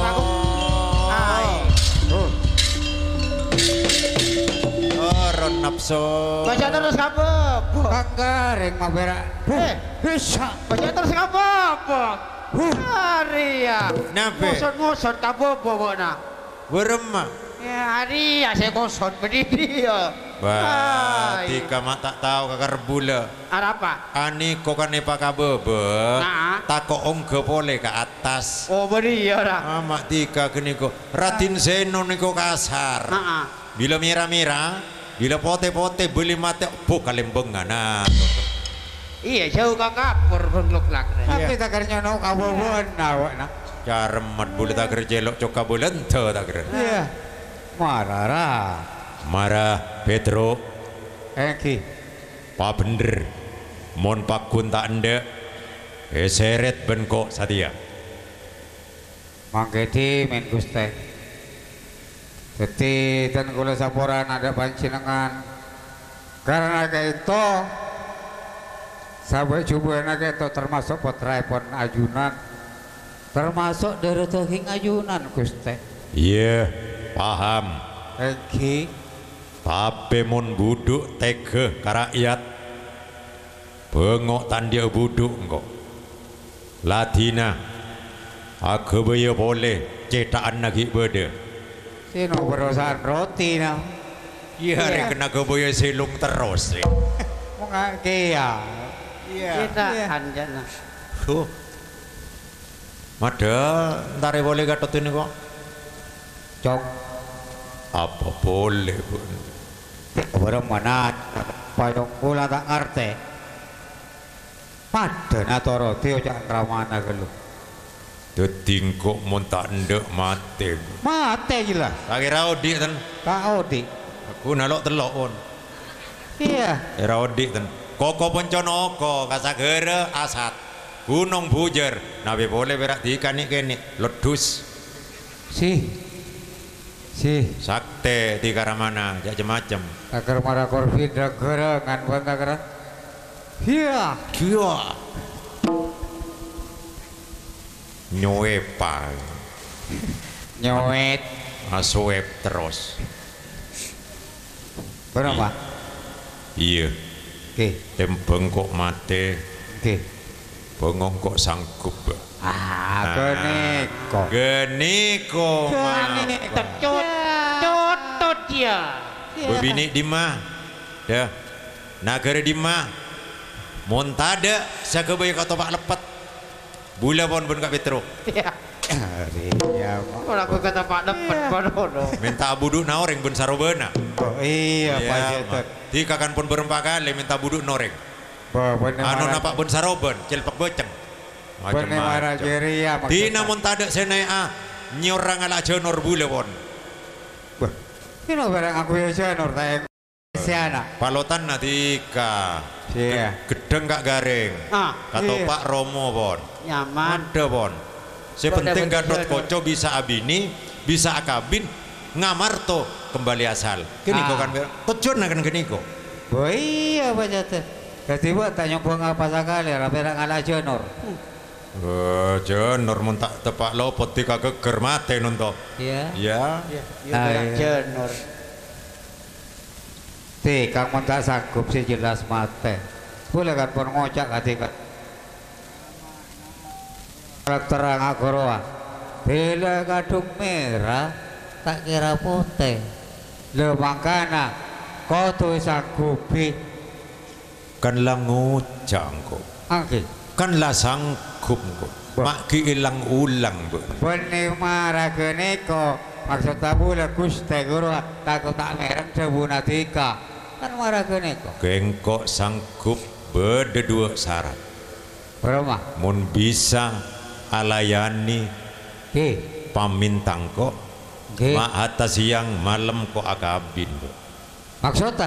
Toron nafsu Baca terus kamu. Bangga reng mabera. Eh, Bisa. baca terus kamu apa? Haria. Nabe Muson-muson kamu bona. Berema Ya Haria saya muson berdiri ya. Wah, tika mak tak tahu kakar bula Ada apa? Ani kok kan epa kabebe Nah. tako om kepole ke atas Oh berdiri ya dah. Amak tika kini ko Ratin Seno niko kasar Nah. Bila mira-mira bila pote-pote beli mate po kalembengan nah Iya jauh kakak kapur bengluk lak. Tapi tak kerja no kamu benar nak. Caremat bule tak kerja lok coka bulan te tak kerja Iya. Marara. marah Petro Eki. pak bener mon pak kun tak ende Eseret bengkok sadia. Mangketi men Gusti. Dadi ten kula saporan ada panjenengan. Karena itu sampai coba itu termasuk putraipun Ajunan, termasuk dari daging Ajunan Gusti. Iya, paham. Egi, Tapi mun buduk tege ka rakyat, bengok tandia buduk engkau. Latina, aku baya boleh cetakan lagi beda. sino perusahaan roti na. Iya, hari kena kebaya silung terus. Mga kaya. Kita anjana. Huh. Madal, ntar boleh gatot ini kok. Cok, Apa boleh pun. orang mana payung kula tak ngerti. Padan atau roti ojak ramana gelu. Detingkok mun tak ndek mate. Mate gila. Tak kira odik ten. Tak odi. Aku nalok telok pun. Iya. Kira odik ten. Koko penconoko kasagere asat. Gunung bujer. Nabi boleh berak dikanik kenik. Ledus. Si. Si. Sakte di karamana. Macam-macam. Agar marah korfit negara ngan buat negara. Iya. Kia. Nyoepa. Nyowet. Aswep terus. Berapa? Iya. Oke. Tembeng kok mate. Oke. Bengong kok sanggup. Ah, geni kok. Geniko mah. Tecut, cotot dia. Bebini di mah. Dah. Nagara di mah. Montada sakebaya ka topak lepet. Bula pon pun ka Petro. Hari ya. Kalau aku kata Pak dapat bodoh. Minta buduk naoreng bun sarobana. Oh iya Pak Jetot. Di kakan pun berempat kali minta buduk noreng. Anu napak bun saroban, celpak beceng. Bene marah jeria. Di namun tada senai a nyorang ala jonor bula pon. Ini barang aku ya jonor tayang siana. Palotan natika. Iya. Gedeng kak garing. Ah, Kata iya. Pak Romo pon. nyaman. Ada pon. Sepenting Ada gadot betul. koco bisa abini, bisa akabin, ngamarto kembali asal. Kini kok Ah. kan tujuan akan kini kok. Oh iya Pak Jetot. Jadi buat tanya buang apa sekali, rapera ngala jonor. Eh, jonor mun tak tepak lopot tika geger mate nunto. Iya. Ya. Ya berak jenor. Ti kang mun tak sanggup sih jelas mate. Boleh kan pun ngocak ketika terang aku roa. Bila kadung merah tak kira putih. Lo makana kau tuh sanggupi. Kan lah ngucang kok. Angki. Kan lah sanggup kok. Mak ki ilang ulang bu. Benih marah geneko. Maksud tabu lah guste guru takut tak mereng debu natika. Kan marah geneko. Gengkok sanggup beda dua syarat. Berapa? Mun bisa alayani Ki. pamintang kok. Ki. Ma atas siang malam kok akabin bu. Maksudnya?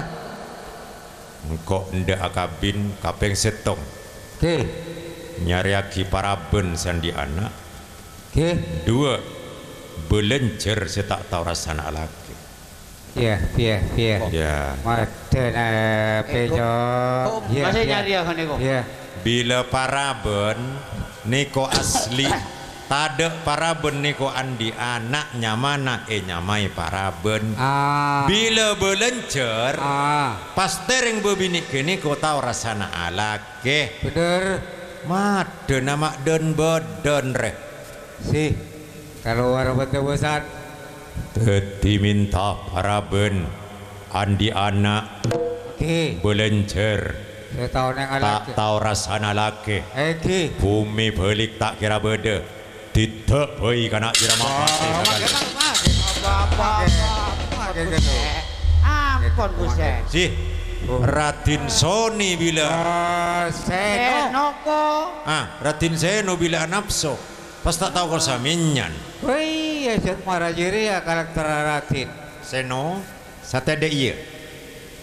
Engkau ndak akabin kapeng setong. Ki. Nyariaki paraben sandi anak. Ki. Dua belencer saya tak tahu rasanya lagi. Iya, iya, iya. Ya. Madena pejo. Kok masih nyari ya kan kok? Iya. Bila paraben niko asli tada paraben niko andi anaknya mana eh nyamai paraben. Ah. Bila belencer Ah. pas tereng bebini kini kau tahu rasanya alake. Bener. Made nama den beden reh. Si. Kalau warung betul-betul. Teti minta paraben andi anak Ki. belencer Setahun yang tak alak. tahu rasanya laki. Eh Ki. Bumi belik tak kira beda. Tidak baik anak kira Oh, mati. makin makin apa-apa. Makin gitu. Ampun buset. Si Raden Soni bila Oh, seno. Enoko. ah Raden Seno bila nafsu pas tak tahu kau saminyan. Wih, ya set marah jiri ya karakter Ratin. Seno sate de iya.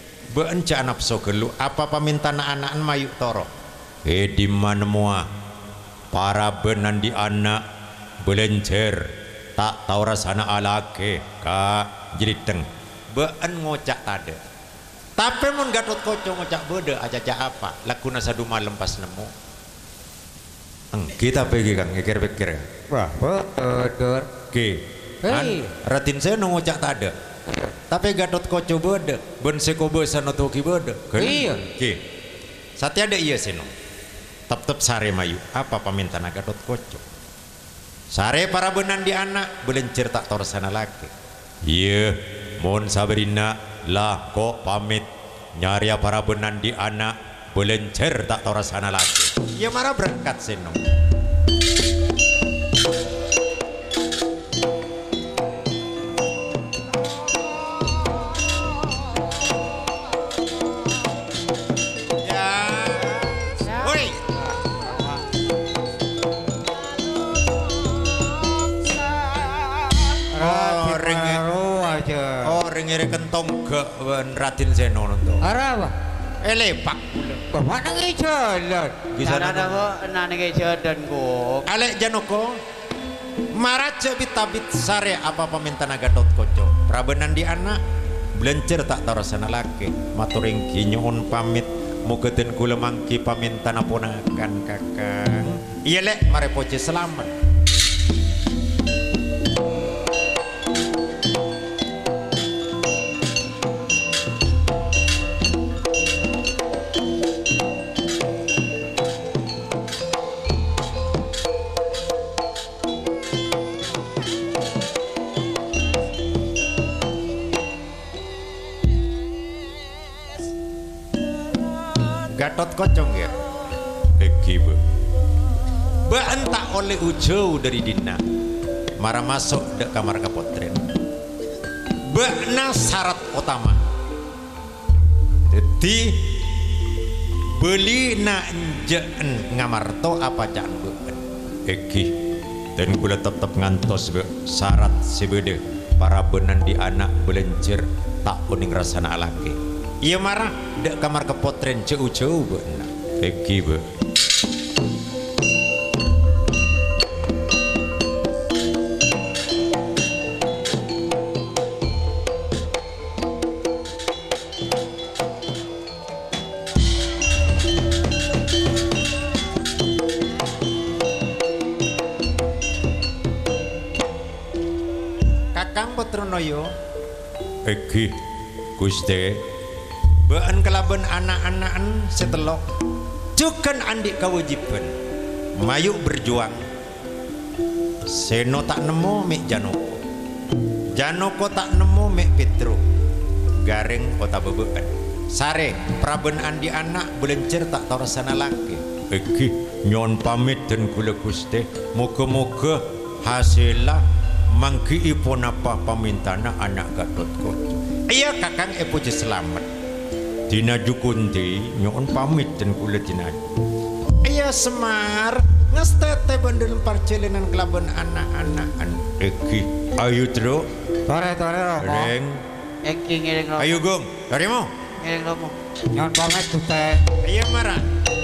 Beenca nafsu gelu apa paminta anak-anak mayuk toro. Eh di mana mua para benan di anak belencer tak tahu rasana alake kak jeliteng bean ngocak tade tapi mun Gatot Kaca ngocak bede aja apa lakuna sadu malam pas nemu Eng, kita pergi kang pikir-pikir wah bener ki kan Hei. ratin saya ngocak tade tapi Gatot Kaca bede ben seko besa notoki bede kan Iya. ki satya ada iya seno tep-tep sare mayu apa pamintana Gatot Kaca sare para benan di anak belencer tak tahu sana laki iya mohon sabarina lah kok pamit nyari para benan di anak belencer tak tahu sana laki iya marah berangkat seno ya woi Raden ring- Maro aja oh ringere kentong ke Raden Seno nonton arah apa elepak bapak nangi jalan bisa Sana ada kok nane ke jalan kok. Alek Janoko Maraja bitabit sare apa pamintana Gatot Kaca prabenan di anak belencer tak tarasana laki maturing kinyon pamit mugeten kula mangki pamintana ponakan kakang iya lek mare poce selamat Gatot Kaca ya Eki be be entak oleh ujau dari dina mara masuk dek kamar kapotren be na syarat utama jadi beli na njeen ngamarto apa can be Eki dan gula tetap ngantos be syarat sebede para benan di anak belencer tak kuning rasana alake iya marah dek kamar kepotren jauh-jauh be na Eki be Kakang Petronoyo Eki Guste bean kelaben anak-anakan setelok cukan andik kewajiban mayu berjuang Seno tak nemu mek Janoko Janoko tak nemu mek Petro garing kota bebean sare praben andi anak belencer tak tahu rasana laki Eki nyon pamit dan kula Guste moga-moga hasilnya mangki ipon apa pamintana anak Gatot Kaca iya kakang epuji selamat dina jukunti nyon pamit dan kula dina iya Semar ngestete bandel parcelenan kelaban anak-anakan Eki ayo tro tore tore romo reng Eki ngiring romo. ayo gong dari mau Ngiring romo. nyon pamit tuh teh iya marah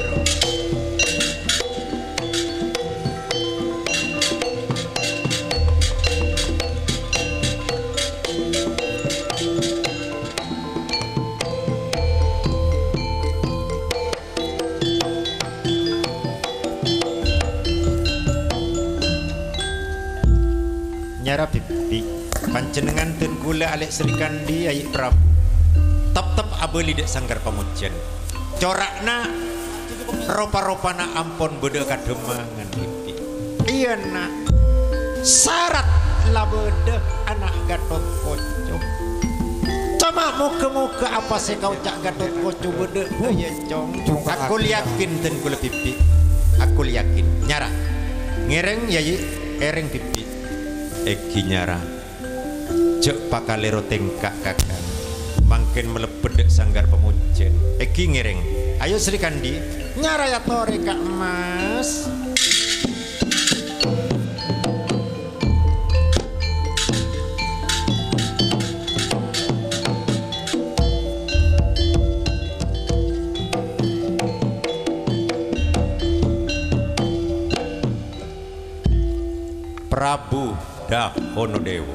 nyara pipi pancenengan ten kula alek serikandi ayik Prabu tep-tep abeli dek sanggar pamujan corakna ropa-ropana ampon beda kademangan pipi iya nak syarat lah beda anak Gatot Kaca coba muka-muka apa sih kau cak Gatot Kaca beda iya cong aku yakin ten kula pipi aku yakin nyara ngereng yayi ereng pipi Eki nyara cek pakalero tengkak kakak makin melepedek sanggar pemujen Eki ngiring ayo Sri Kandi nyara ya tore kak mas Prabu Dahonodewo.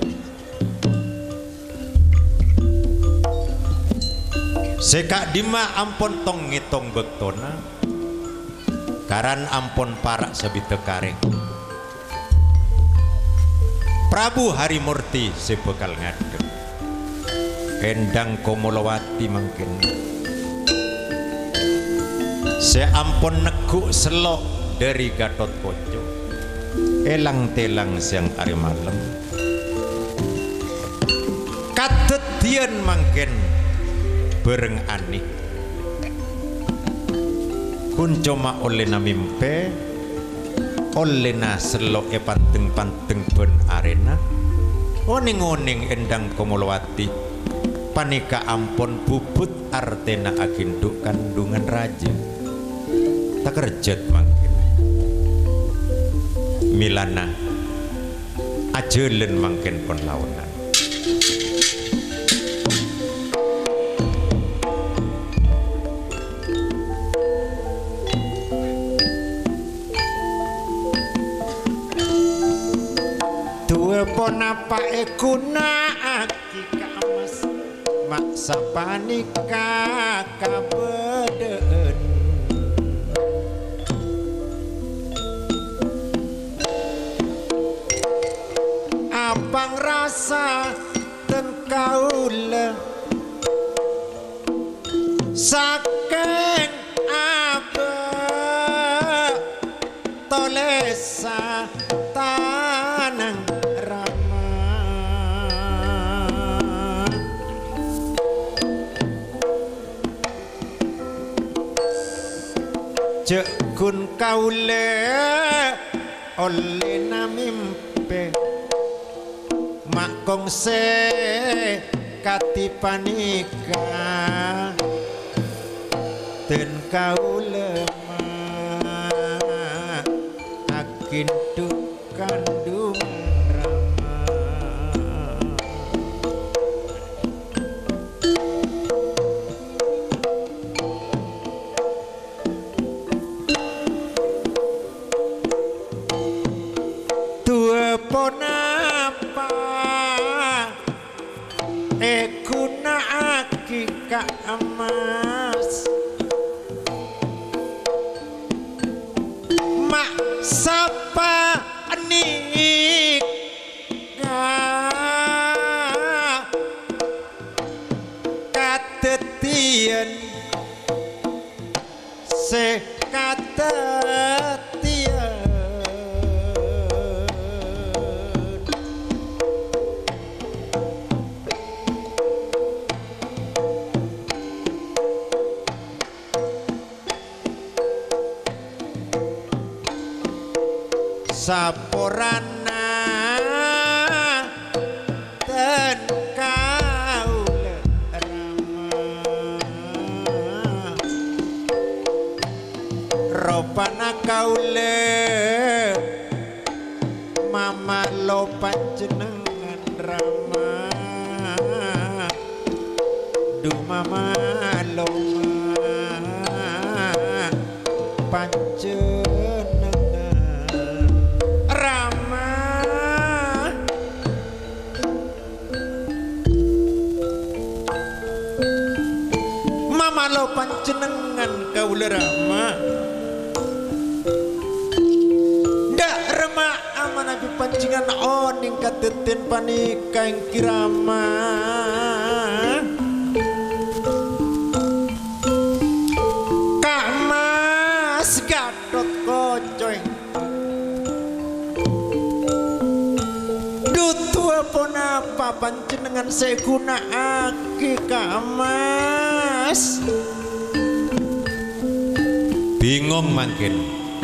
Sekak dima ampun tong ngitung bektona karan ampun parak sabite kareng. Prabu Harimurti sebekal ngadeg Endang Komolowati mangkin seampun neguk selok dari Gatotkaca elang telang siang hari malam kadedian mangkin bareng anik kuncoma oleh namimpe oleh na selok e panteng-panteng ben arena oning-oning Endang Komolowati panika ampun bubut artena aginduk kandungan raja tak kerjet mangkin milana ajelen mangkin pon launan dua pon apa ekuna aki kamas maksa panika kabeden abang rasa tengkaula saking abe tolesa tanang rama cekun kaule oleh namimpe makong se kati panika ten kaule ma akin duk kandung rama tua ponapa ekuna aki ka emas mak sapa nik katetian se katetian saporana ten kaula rama ropana kaula mama lo panjenengan rama du mama lo panjenengan lo panjenengan kaula rama ndak rema amanah panjenengan oning kateten panika ing kirama Kak Mas Gatotkaca dutua ponapa panjenengan segunakake Kak Mas bingung mangkin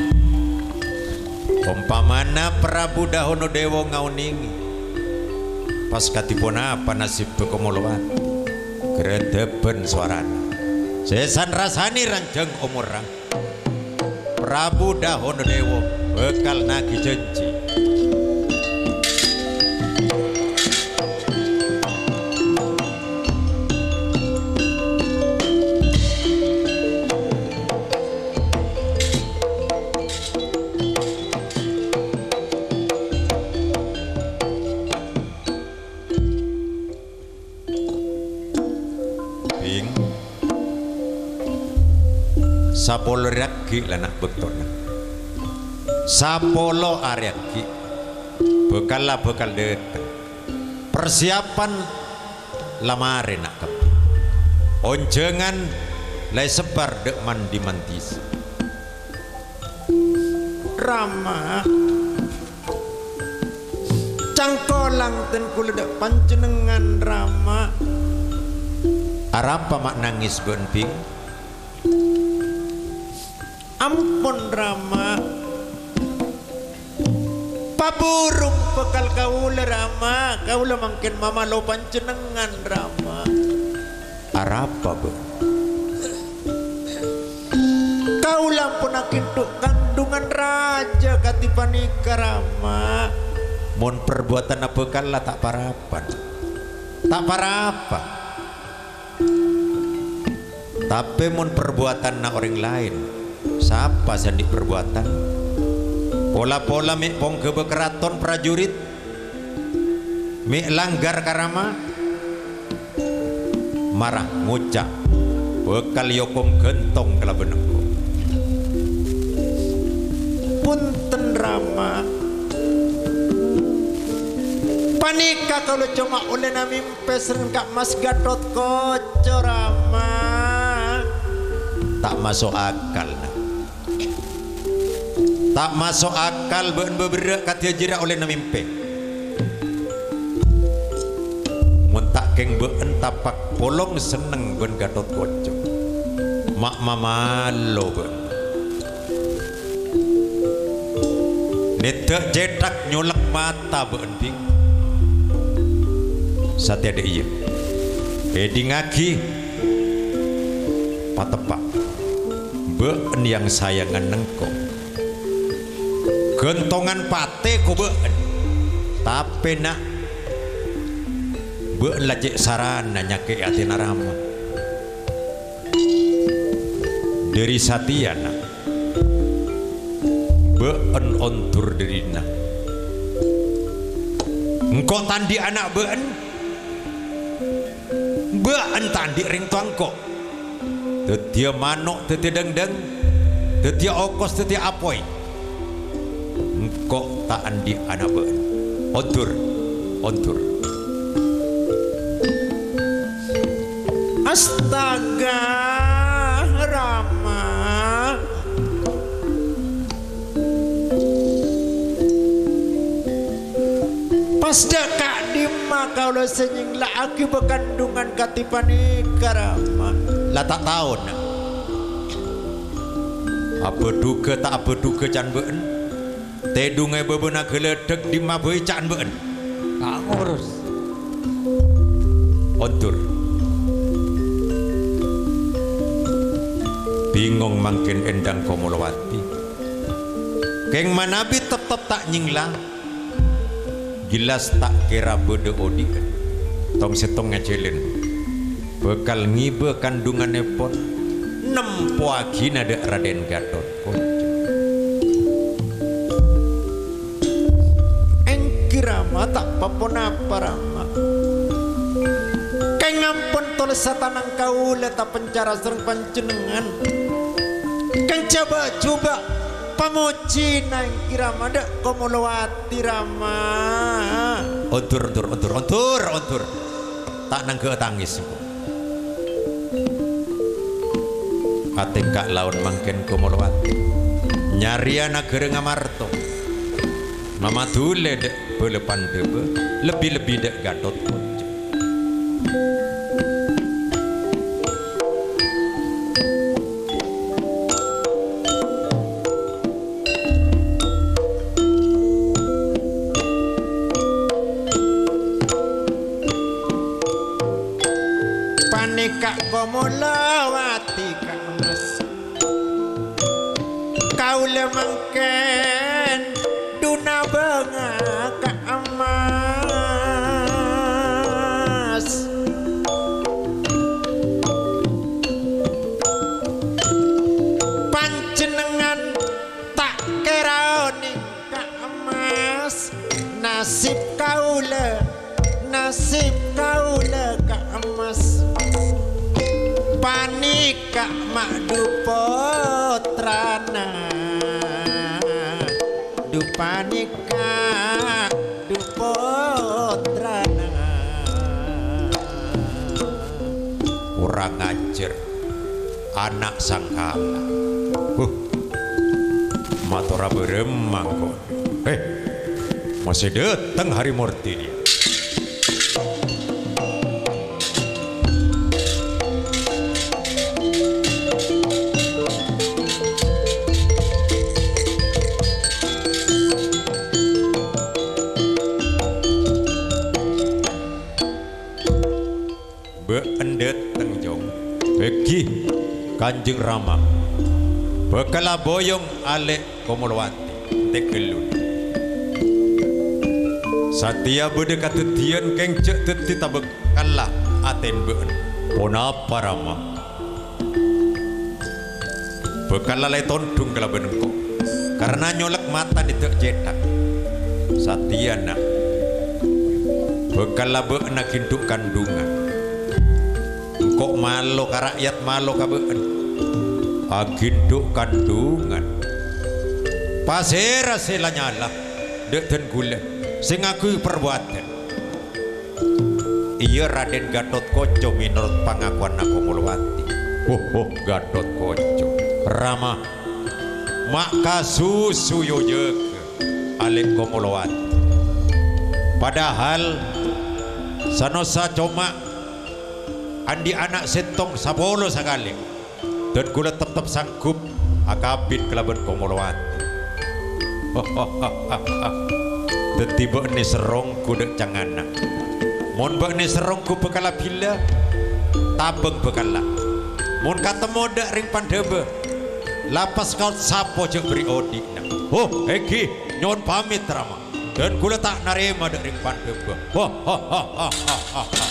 umpamana Prabu Dahonodewo ngauningi pas katipun apa nasib Komolowati gredeben suarana sesan rasani ranjang umurang Prabu Dahonodewo bekal nagih janji sapolo ragi lah nak bektona sapolo ariaki bekal lah bekal datang persiapan lamare nak kep onjengan lay sebar dek mandi mantis Rama cangkolang ten kula dek panjenengan Rama arapa mak nangis benping ampun Rama paburung bekal kaula Rama kaula mangkin mama lo panjenengan Rama arapa be kaula pun akintuk kandungan raja katipanika Rama mon perbuatan apa kala tak parapan tak parapa tapi mon perbuatan na orang lain siapa sandi perbuatan pola-pola mek pong ke bekeraton prajurit mek langgar karama marah ngucap bekal yokom gentong kala benengko punten Rama panika kalau cuma oleh nami pesren kak Mas Gatot Koco Rama tak masuk akal nah. Tak masuk akal ben beberak katia jira oleh namimpe mun tak keng beun tapak polong seneng ben Gatot Koco mak mamalo ben netek cetak nyolek mata ben ping sate ada iya edi ngaki patepak beun yang sayangan nengko gentongan pate ko beun tapi nak beun lajek sarana nyake atina Rama dari satiana beun ontur derina engkau tandi anak beun beun tandi ring tuangko tetia manok tetia dengdeng tetia okos tetia apoy engkau tak andi anak beun ontur ontur astaga Rama pas dekak dima kalau senying laki bekandungan katipanika Rama lah tak tahu nak apa duga tak apa duga can beun tedungai bebena geledek dima beuy can beun tak ngurus ontur bingung mangkin endang Komolowati keng manabi tetep tak nyinglang gilas tak kira bede odi tong setong ngecelen bekal ngibe kandungannya pon nempo agina de Raden Gatot Koco engki Rama tak papon apa Rama keng ngampun tulis satanang kaula tak pencara sereng panjenengan keng coba coba pamuji nang Rama dak Komolowati Rama ontur ontur ontur ontur ontur tak nang ke tangis ate kak laun mangken Komolowati nyari anak gereng Amarto mama dule dek belepan debe lebih-lebih dek Gatot Koco panika Komolowati Kak Mas kaula mangken duna benga Kak Mas panjenengan tak keraoni Kak Mas nasib kaula nasib kaula Kak Mas panika makdu potrana du panika du potrana kurang ajar anak sangkala huh matora beremang kok eh masih datang hari murti dia beendet tengjong begi Kanjeng Rama bekala boyong ale Komolowati tekelun Satya bede katetian keng cek teti tabek kalah aten been ponapa Rama bekala lay tondung kala benengko karena nyolek mata di tek jetak Satya nak bekala been nak hinduk kandungan kok malo ka rakyat malo ka been aginduk kandungan pasera sila nyala dek dan gula sing aku perbuatan iya Raden Gatot Koco menurut pengakuan Komolowati oh oh Gatot Koco Rama maka susu yoyek alik Komolowati padahal sanosa cuma andi anak setong sabolo sekali dan gula tetap sanggup akabin kelaban Komolowati tiba ni serongku dek cangana mon bak ni serongku bekala bila tabeng bekala mon katemu dek ring pandebe lapas kau sapo jek beri odik oh eki nyon pamit Rama dan gula tak narema dek ring pandebe ha ha ha ha ha ha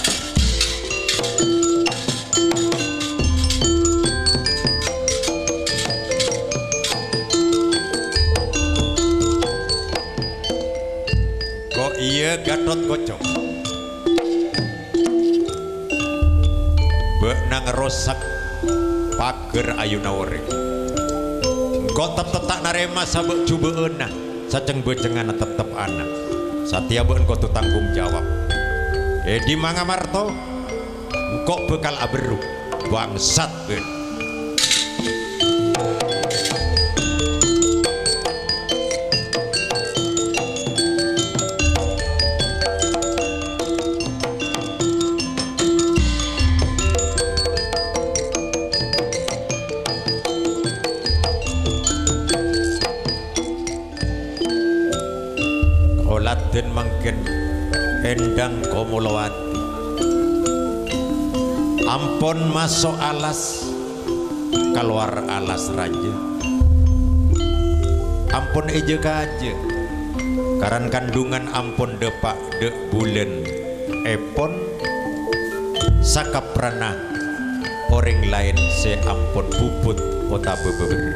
kok iya Gatot Koco benang rosak pager ayuna ore kok tetep tak narema sabek cubeuna saceng becengan tetep anak Satya beun kau tanggung jawab Edi Mangamarto kok bekal aberu bangsat ben dan mangken endang Komolowati ampun masuk alas keluar alas raja ampun eje kaje karan kandungan ampun depak dek bulen epon sakaprana orang lain se ampun puput kota beber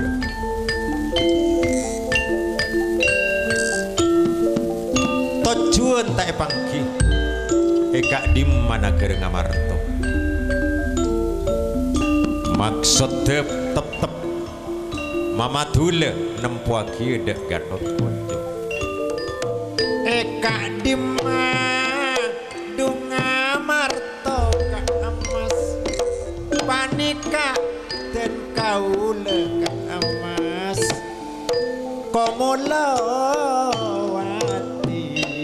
tujuan tak pangki eka di mana gereng Amarto maksud tep tep tep mama dule nempuaki dek Gatot Koco eka di mana dung Amarto ka emas panika dan kaule ka emas Komolowati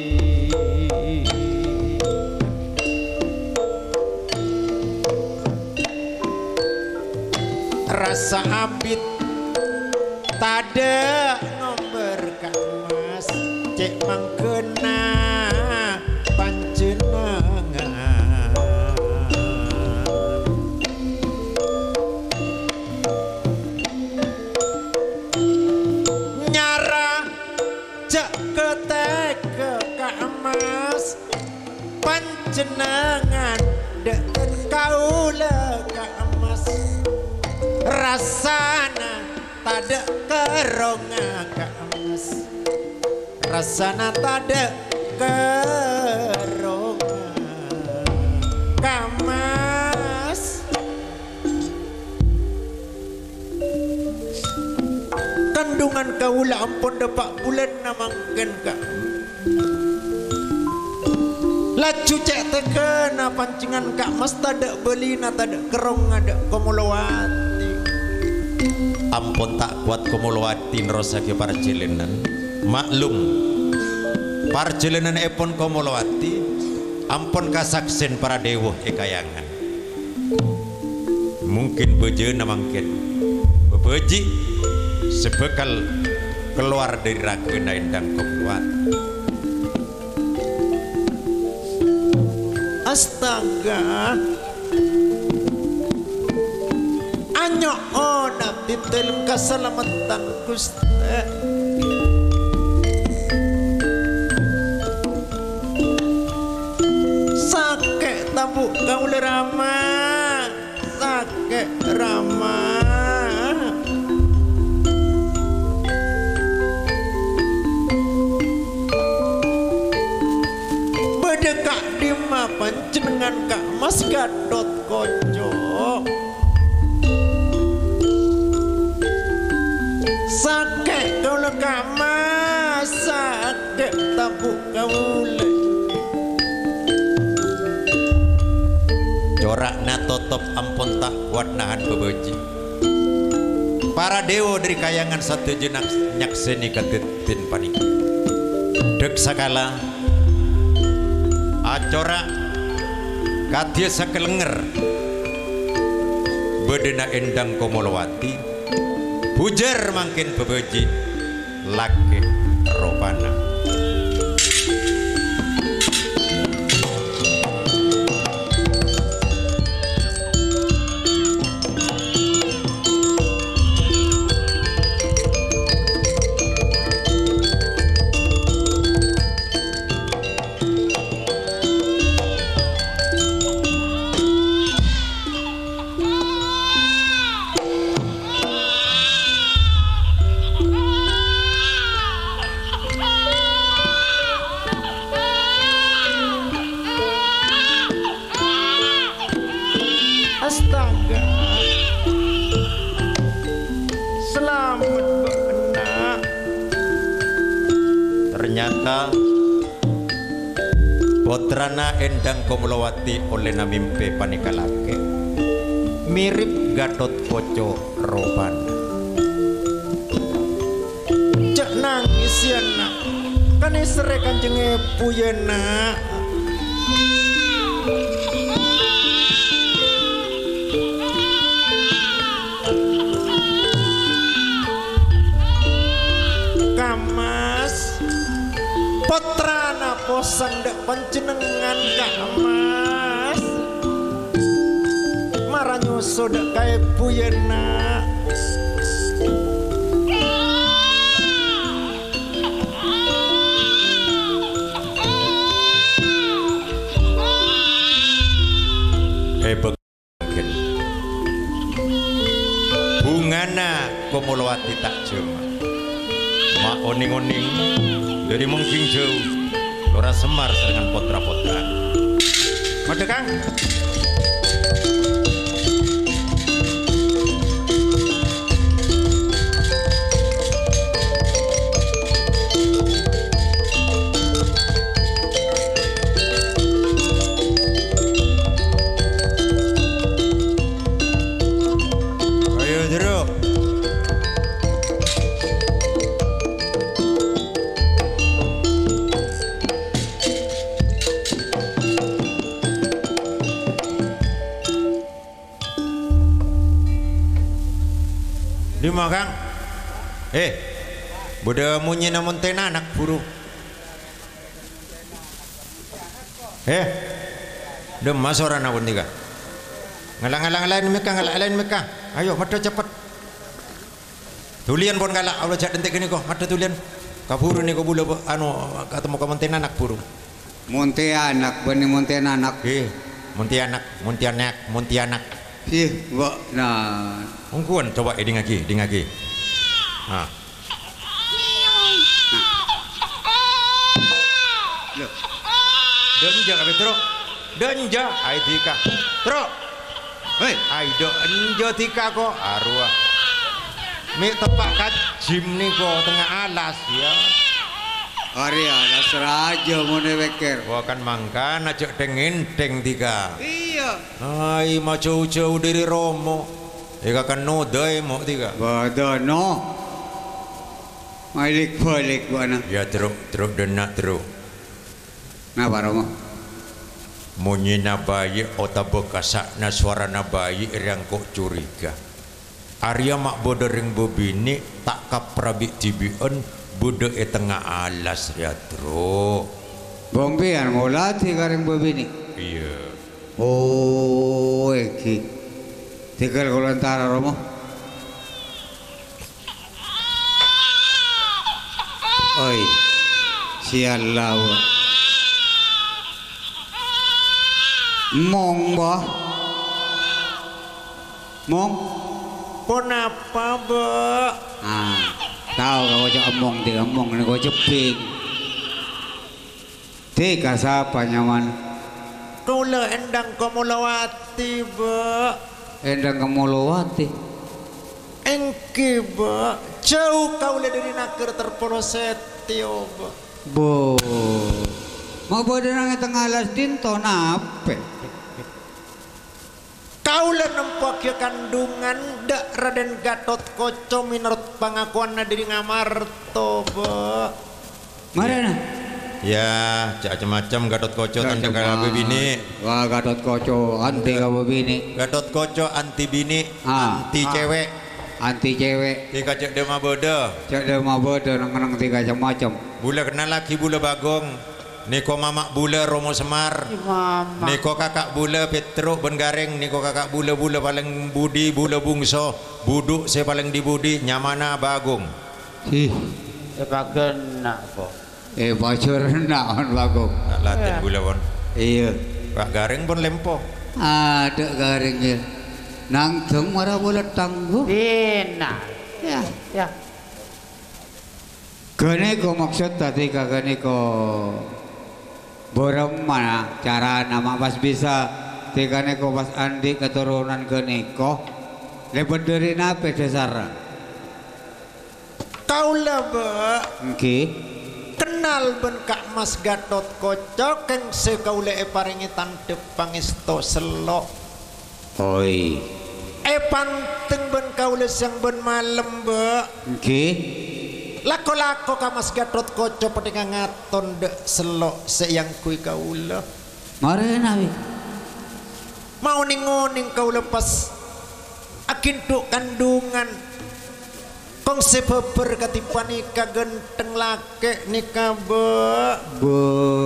rasa abit tada nomor kamas cek mangkena panjenengan nyara cek ketek ke kamas panjenengan deken kaula kamas rasana tada keronga kamas rasana tada keronga kamas pula ampun depak bulan namangken kak laju cek teken pancingan kak mas tada beli na tada kerong ada Komolowati ampun tak kuat Komolowati nerosake parjelenan maklum parjelenan epon Komolowati ampun kasaksen para dewa ekayangan mungkin beje namangken bebeji sebekal keluar dari ragena endang Komolowati. Astaga anyo ona titel keselamatan Gusti sake tabuk kaule Rama sake Rama bedekak di mapan jenengan Kak Mas Gatot Koco sake kaule Kak Mas sake tabuk kaule corakna totop ampun tak kuat nahan bebeji para dewa dari kayangan satu jenak nyakseni ketitin panik dek sakala acora kadya sakelenger bedena endang Komolowati bujar mangkin bebeji lake robana astaga selamat benar ternyata putrana endang Komolowati oleh namimpe panikalake mirip Gatot Koco Robana cek nangis ya nak kan isere kanjeng ibu ya nak Kamas putrana posan dak panjenengan Kak Mas marah nyusu dak kae buyena eh begen bungana Komolowati tak cuma mak oning-oning dari mungkin jauh Lora Semar dengan potra-potra mada Kang ayo jeruk lima Kang eh bodoh munyi namun tena anak buru eh demas orang namun tiga ngalang-ngalang lain mereka ngalang lain mereka ayo mata cepat tulian pun galak Allah jak dentik gini kok mata tulian kaburu nih kau bulu anu ketemu ke Montena anak buru Montianak benih Montianak eh Montianak Montianak Montianak ih gua nah ungkuan coba ini lagi ini lagi nah denja kabeh tro denja ai tika tro hei ai denja tika kok arwah mi tepak kat Jim niko tengah alas ya. Arya alas raja mone weker. Wah kan mangkan aja dengin deng tiga. Iya. Ai mau jauh-jauh dari Romo. Ika kan nodai mau tiga. Badono. Malik balik buana. Ya teruk teruk denak teruk. Napa Romo? Munyi nabayi ota bekasak na suara nabayi yang kok curiga. Arya mak bodo ring bobini tak kaprabi tibien bodo e tengah alas ya teruk. Bombean ngolati karing bobini. Iya. Oh, iki. Tinggal kolantara Romo. Oi, sialau. Mong ba? Mong? Kenapa be? Ah, tahu kau cak emong tiga emong ni kau ceping. Tiga siapa nyaman? Kau le endang Kamulawati be. Endang Kamulawati. Engki be. Jauh kau le dari nakir terpolosetio be. Bo. Mau bodoh nang tengah alas dinto nape? Kau le nempak ya kandungan dak Raden Gatot Koco menurut pengakuan diri ngamarto be. Mana? Ya, cak macam-macam Gatot Koco tanda kala bini. Wah, Gatot Koco anti kamu bini. Gatot Koco anti bini, Ah, anti ah. cewek. Anti cewek. Tiga cek dia mah bodoh. Cak dia mau bodoh nang nang tiga macam-macam. Bula kenal laki bula bagong. Niko mamak bula Romo Semar. Mama. Niko kakak bula Petruk Ben Gareng. Niko kakak bula bula paling budi bula bungso. Buduk saya paling dibudi nyamana bagong. Ih, Sebagian nak kok. eh bocor nak on bagong. Tak latin Ya. bula pon. Iya. Pak Gareng pun lempo. Ada garingnya. Nang teng marah bola tangguh. Dina. Ya. Ya. Gane ko maksud tadi kagane ko borong mana cara nama pas bisa tikane ko pas andi keturunan gane ko lebet dari nape dasar Kau lah be. oke Kenal ben Kak Mas Gatot Koco keng sekaule e paringi tandep pangesto selok. oi E panteng ben kaule siang ben malam be. oke Lako-lako Kak Mas Gatot Koco pedega ngaton dek selok seyang kui kaula. mare nabi Mau ning-ning kaula pas akin duk kandungan. Kong sebeber katipan nikah genteng lake nikah be. bu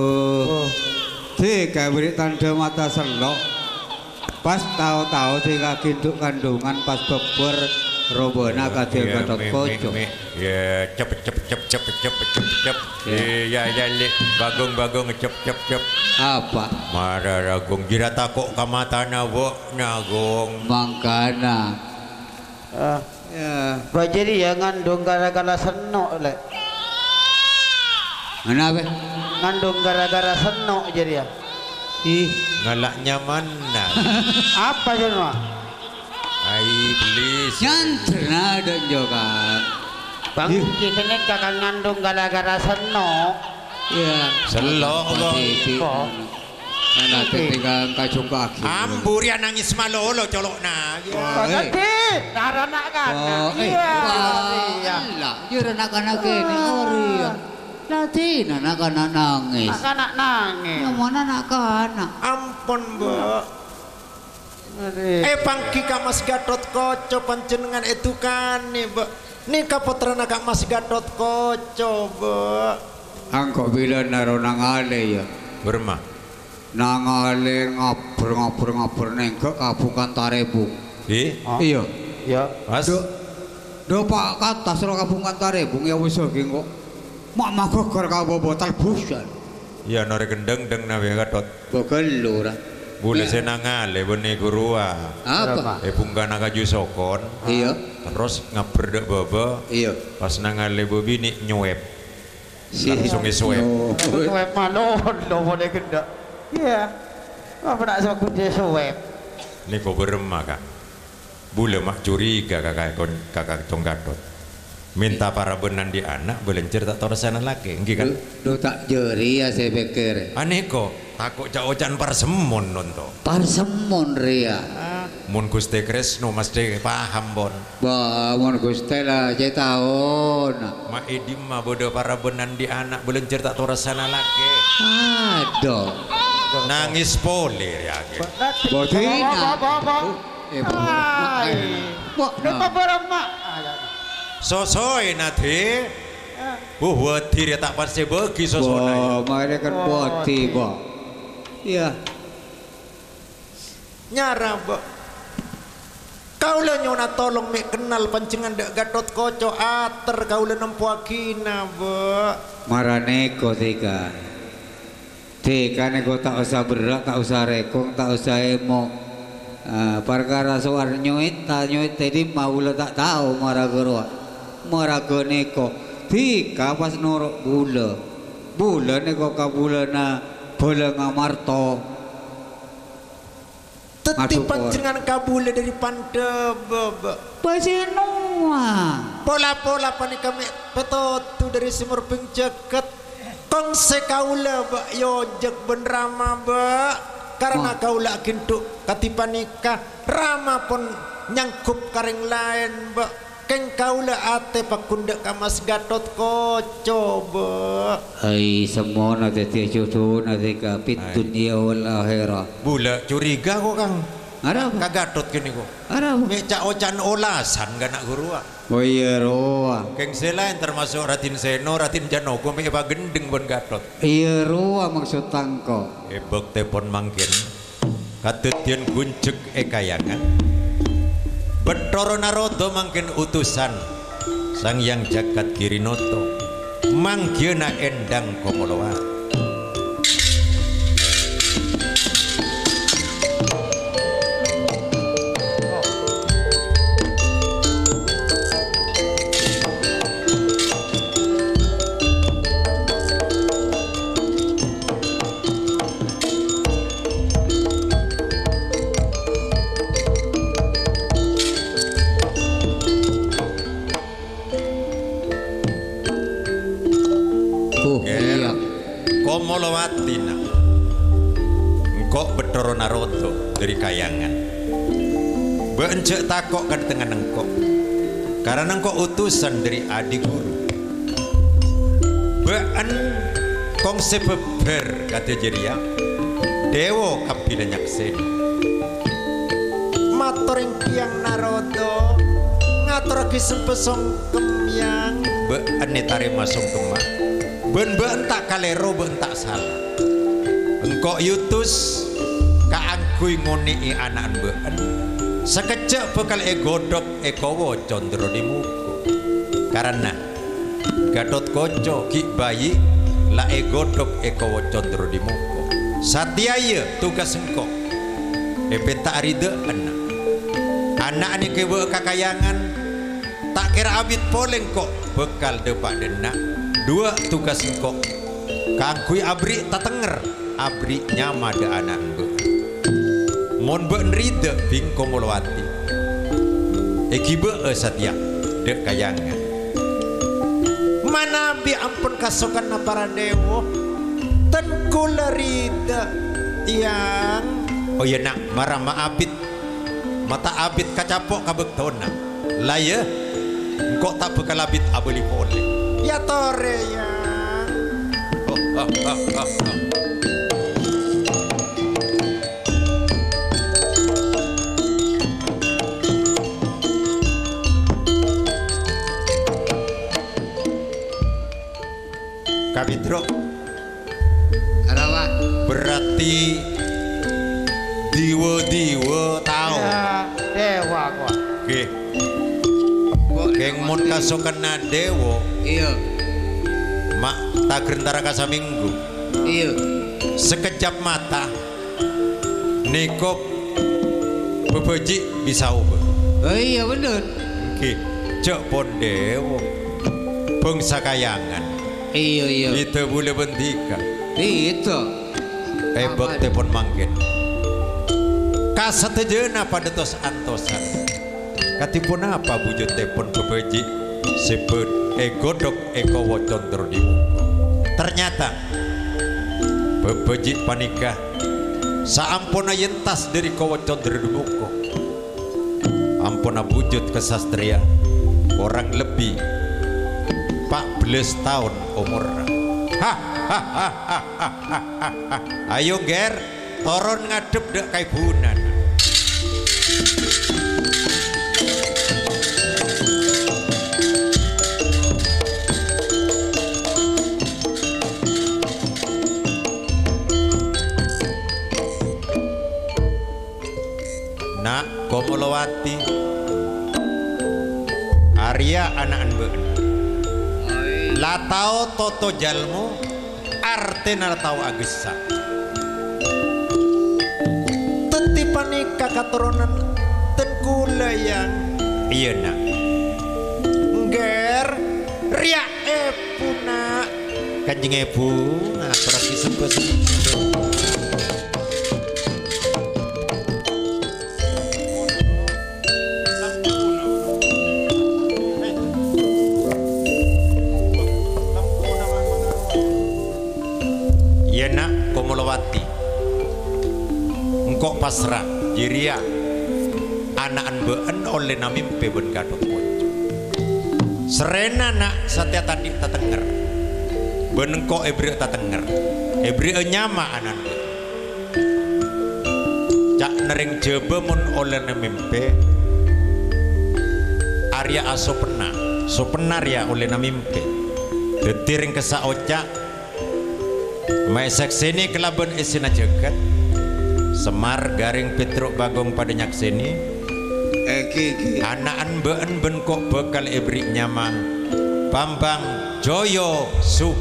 tiga beri tanda mata selok pas tahu-tahu tiga kinduk kandungan pas beber robona kadil Gatot Koco. Ya cepet cepet cepet cepet cepet cepet cepet. Ya ya le bagong bagong cepet cepet cepet. Apa? Marah ragong jira takok kamatana wo nagong. Mangkana. Ah, Ya. kau jadi ya ngandung gara-gara senok le. Kenapa? Ngandung gara-gara senok jadi ya. Ih, Ngalaknya mana? Apa jadi mah? Ai please. nyantrna dan juga. Bang Ih. kita ni kakak ngandung gara-gara senok. Ya. Selok lo. Kok? Karena ketika kacung kaki. Ambur ya nangis malolo colok na. Oh, eh. Nanti darah nak kan? Oh, eh. Iya. Iya. Jura nak-anak ini Oria. Nanti anak-anak nangis. Anak nangis. Yang mana anak-anak? Ampun mbak. Eh pangki Kak Mas Gatot Koco panjenengan itu kan nih mbak. Nikah putra Kak Mas Gatot Koco mbak. Angkau bila naro nangale ya. Berma. Nangale ngapur ngapur ngapur nengke kabukan Tarebung. Eh? Iya. Ya. Mas? Do, do pak kata sero kabukan Tarebung ya wis iki kok. Mak mak gor kabobotal busan. Ya nore gendeng deng nabi Gatot. Bogel ora. Bule Ya. senangale bene gurua. Apa? Eh punggana kaju sokon. Iya. Terus ngaper dek baba. Iya. Pas nangale bobini nyuep. Si Langsung isuep. Oh, Web malon lo boleh kena. Iya. Apa nak sama kunci web? Niko berema kak. Bule mak curiga kakak kon kakak Cong Gatot. minta para benan di anak belencer tak tahu sana lagi nggih kan Lu tak jeri ya saya pikir. aneh kok takut jaocan parsemon nonto Parsemon ria. mun Gusti Kresno mesti paham bon Bangun Gusti lah saya tahun. ma edim mah bodoh para benan di anak belencer tak tahu sana lagi Aduh. nangis polir ya ge. Botina. Eh, Bo, lupa barang mak. Sosoy nanti buat diri tak pasti bagi sosoy Bo, mereka kan boti, Bo. Iya. nyara bo kau le nyona tolong mek kenal pancingan dek Gatot Koco ater kau le nempuakina bo Maraneko tika. Tika neko tak usah berak, tak usah rekong, tak usah emo. Uh, perkara soal nyuit, tak nyuit tadi mau tak tahu marago marago neko. Tika pas norok bula, bula neko kabula na bola ngamarto. teti pancingan kabule dari pandeb Pasinua. pola-pola panik kami petotu dari simur pengceket kongse kaula ba yojek ben rama ba karena kaula kintuk katipan nikah rama pun nyangkup karing lain ba keng kaula ate pakundek kamas Gatot Koco ba Hai semua nanti tiada jodoh nanti kapit dunia wal akhirah. bula curiga kok kang Ada apa? kagatot kini kok Ada apa? meca ocan olasan gak nak gurua Oh iya roa. keng selain termasuk Ratin Seno Ratin Janoko meba gendeng bon Gatot Iya roa maksud tangko. ebek telepon mangkin katetian guncek ekayangan Betoro Narodo mangkin utusan Sang Yang Jagat Kirinoto mangkiena endang komoloa Komolowatina engkau Betoro Narodo dari kayangan bencek takok kan tengah engkau karena engkau utusan dari adik guru bean kongse beber kata jeria dewo kapila nyakseni matur yang Narodo ngatur kisem pesong kemyang bean netare masong kemak ben bentak kalero bentak salah engkau yutus kaangkui ngoni anak ben sekejap bekal e godok e kowo condro di muku karena Gatot Koco ki bayi la e godok e kowo condro di muku satiaya tugas engkau e penta aride anak anak ni kewe kakayangan tak kira abit poleng kok bekal depak denak dua tugas engkau kangkui abri tatenger abri nyama de anak be mon be nride bing komolowati ekibe satya de kayangan mana bi ampun kasokan na para dewo ten kulerida yang oh iya nak marah ma abit mata abit kacapok kabektona laya engkau tak bekal abit abeli pole ya tore ya oh, oh, oh, oh, oh. Kabitro Ada apa? berarti diwe-diwe tahu Ya, dewa kok. oke keng mon kasokan na dewo Iya. mak tak gerentara kasaminggu Iya. sekejap mata nikop bebeji bisa ubah Oh iya bener. oke cek pon dewo bangsa kayangan Iya iya. itu boleh bentika Itu. ebek telepon mangkin kasat jena pada tos antosan katipun apa bujut telepon bebeji sebut e godok eko wocondro di muka. Ternyata bebejik panikah saampuna yentas dari kowo condro di muka. Ampuna wujud kesastria orang lebih empat belas tahun umur. Ayo ger toron ngadep dek kaibunan. Nak Komolowati Arya anak anbeun latao toto jalmu artena latao agesa tetipani kakaturunan tenkula yang iya nak nger ria epu nak kanjeng epu ngatur lagi sempet Komolowati engkau pasrah jiria anak anbeen oleh namimpe ben gadot mojo serena nak satya tadi tatenger ben engkau ebri tatenger ebri nyama anan cak nering jebe mun oleh namimpe Arya asopena sopena Arya oleh namimpe detiring kesa ocak mai sakseni kelaban esina jagat Semar garing Petruk Bagong pada nyakseni Eki anaan been ben kok bekal ebri nyama Bambang Joyo Sup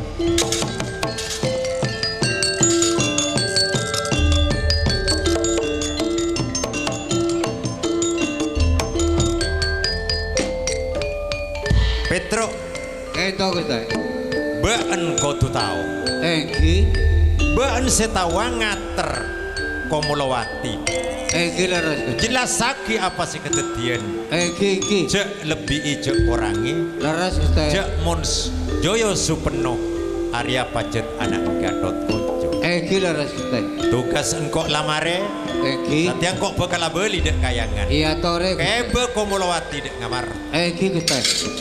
Petruk Eto kita been kau tu tahu Eki been setawa ngater Komolowati Eki laras jelas saki apa sih kedetian Eki Eki cek lebih ijek orangi laras kita cek mons Joyo Supeno Arya Pacet anak Gadot Koco Eki laras kita tugas engkok lamare Eki nanti engkok bakal beli dek kayangan iya tore kebe Komolowati dek ngamar Eki kita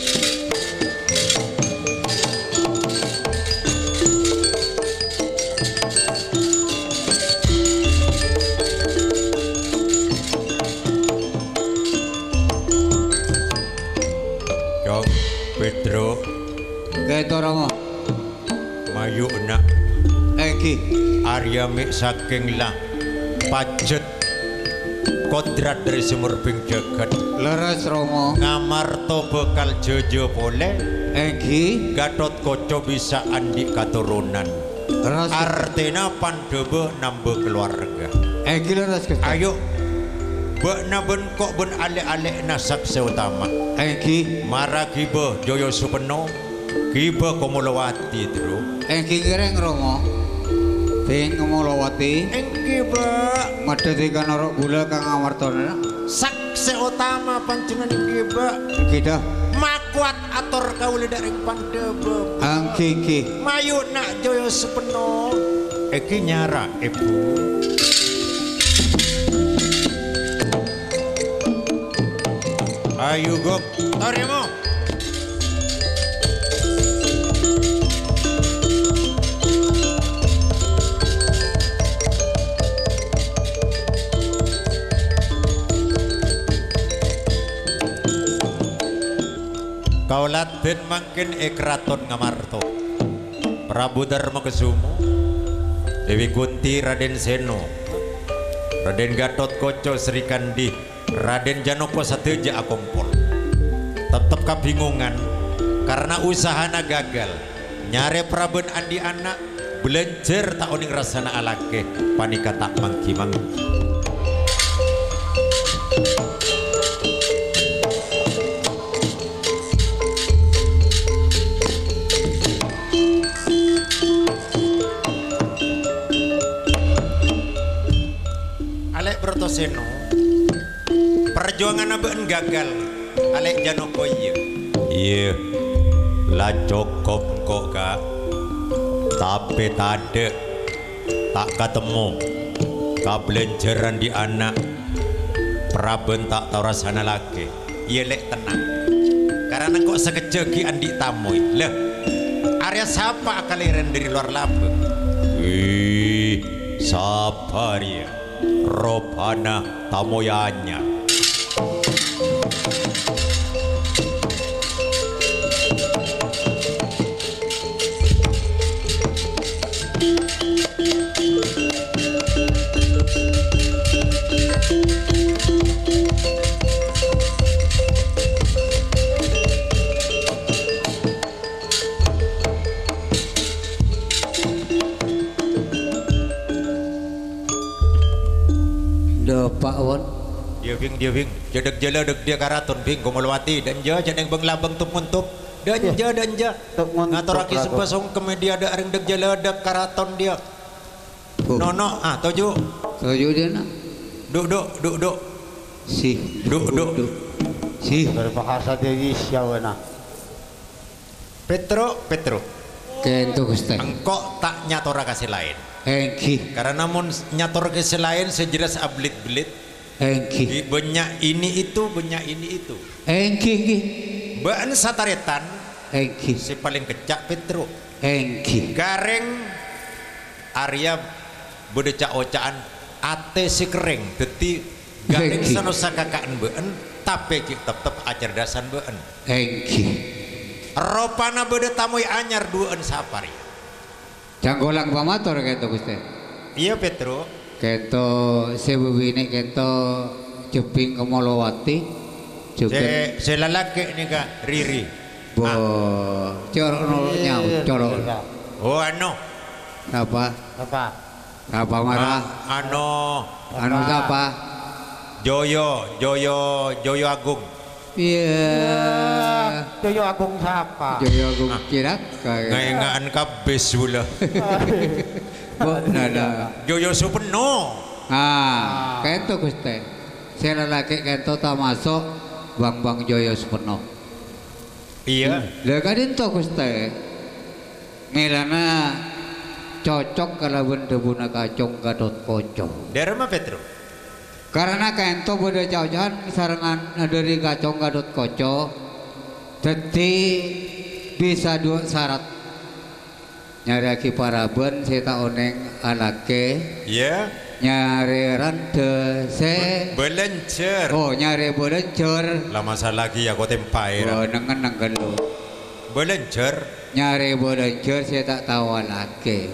Pedro Keto Romo mayu nak Eki Arya mik saking lah Pacet kodrat dari sumur ping jagat laras Romo ngamarto bekal jojo boleh Eki Gatot Koco bisa andi katurunan laras artinya pandebe nambah keluarga Eki laras kita ayo bekna ben kok ben ale-ale nasab seutama Eki mara kiba Joyo Supeno kiba Komolowati dulu Eki gereng Romo Ting Komolowati engki ba Madati kan orok gula kang amartona sak seutama pancengan engki ba kita makuat ator kauli dari pandebe Angki Ki mayu nak Joyo Supeno eki nyara ibu ayo gok toremo kaulat ben mangkin e kraton Ngamarto Prabu Darmakesumo Dewi Kunti Raden Seno Raden Gatot Koco Sri Kandi Raden Janoko Sateja akompol tetap kebingungan karena usahana gagal nyare Praben andi anak belenjer tak oning rasana alake panika tak mangki mangki Alek Brotoseno perjuangan abeen gagal Alek Janoko iya Iya, lah cukup kok kak. Tapi tade tak ketemu kablenjeran di anak Praben tak tahu rasanya lagi. Iya lek tenang. Karena kok sekejegi andi tamoy. Leh, area siapa kalian dari luar Lampung? Wih, sabar ya. Robana tamoyanya. Pak Won, Dia bing dia bing, jadek jala dek dia karaton bing komalwati dan ja jadeng beng labeng tup muntup dan ja dan ja ngatoraki sepasong ke media ada areng dek jala dek karaton dia. Nono ah toju. Toju dia nak. Duk duk duk duk. Si. Duk duk. Si. Berbahasa diri siapa nak? Petro Petro. Kento Gusti. Engkau tak nyatora kasih lain. Engki. Karena namun nyator kasih lain sejelas ablit-belit. Engki. Banyak ini itu, banyak ini itu. Engki engki. Baan sataretan Engki. si paling kecak Petro. Engki. Gareng Arya bedecak ocaan ate si kering deti gareng Engki. sanosa kakaan beun tapi tetep acerdasan beun. Engki. Ropana bede tamoy anyar dueun sapari. Canggolang pamator kento Gusti. Iya Petro. Kento sebubine kento jeping Kemalawati. Juga Se se lalaki ni ka Riri. bo corok nolonya corok. Oh ano? Apa? Apa? Apa marah? Ah, ano? Anu siapa? Joyo, Joyo, Joyo Agung. Iya. Joyo Agung siapa? Joyo Agung Kirak kayak. Ngaingaan kabes pula. Bo nada. Joyo Supeno. Ah, kento Gusti. Saya lelaki kento tak masuk Bang Bang Joyo sepenuh. Iya. Lah kadin to Gusti. Milana cocok kalau benda-benda kacung gadot kocok. Dari mana Petro? Karena kento beda jauh-jauhan sarangan dari kacung gadot kocok. Jadi bisa dua syarat. Nyari aki paraben saya tak oneng anake. Iya. Nyari rante se. Belencer. Oh nyari belencer. Lama salah lagi aku tempai. Oh nengen nengen lu. Belencer. Nyari belencer saya tak tahu anake.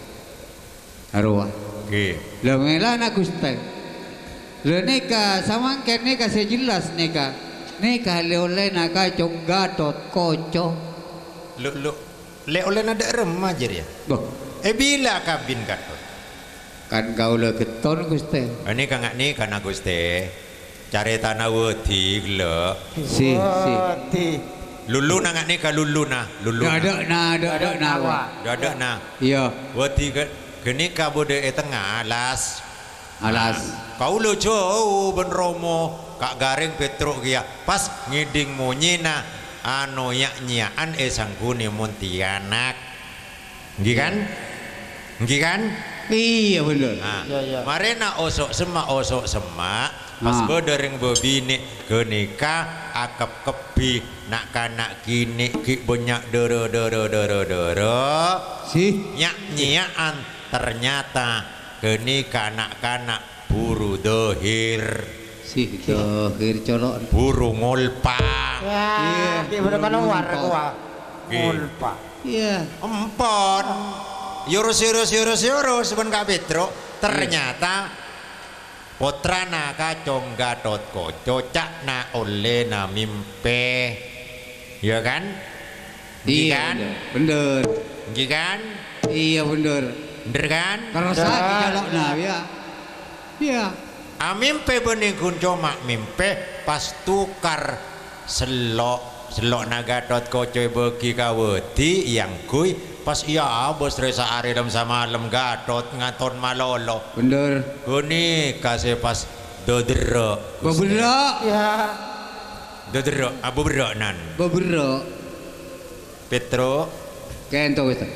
Arwah. Oke. Lemela nak Gusti. Le neka sama kan neka sejelas neka. Neka le oleh naka conggatot koco. Lu lu le oleh nada remaja dia. Boh, Eh bila kabin gatot? kan kau le keton Gusti. Ini kang ni kan Gusti. Cari tanah wedi le. Si si. Ti. Lulu nang ni ka lulu na, lulu. Ada na ada ada na. wa. Ada na. Iya, Wedi ke geni ka bode e tengah las. alas. Kau lu jauh ben romo kak garing Petro kia pas ngiding monyena anu yak nyaan e sangguni Muntianak. Nggih kan? Nggih kan? Iya bener. Nah, Ya, ya. marena osok semak osok semak pas Ah. bedering bebini genika akap kepi nak kanak kini ki banyak dere dere dere dere Si. nyak nyiaan ternyata genika anak-anak buru dohir Si dohir colok. buru ngolpa Ya, Iya. di mana kan war gua. Iya. Mulpa. Iya. empon yurus yurus yurus yurus ben Kak Petro ternyata Potrana kacong Gatot Koco cakna oleh na mimpe ya kan? Nggih Iya kan? bener. Nggih kan? Iya bener. Bener kan? Karena sakit colok na ya. Iya. A mimpe bening kun coma mimpe pas tukar selok selok na Gatot Koco bagi kawedi yang kui pas iya bos resa ari dalam sama malam Gatot ngaton malolo Bener. gini kasih pas dodero Bener. Ya. Dodero abu berok nan. Beberok. Petro Kento wis.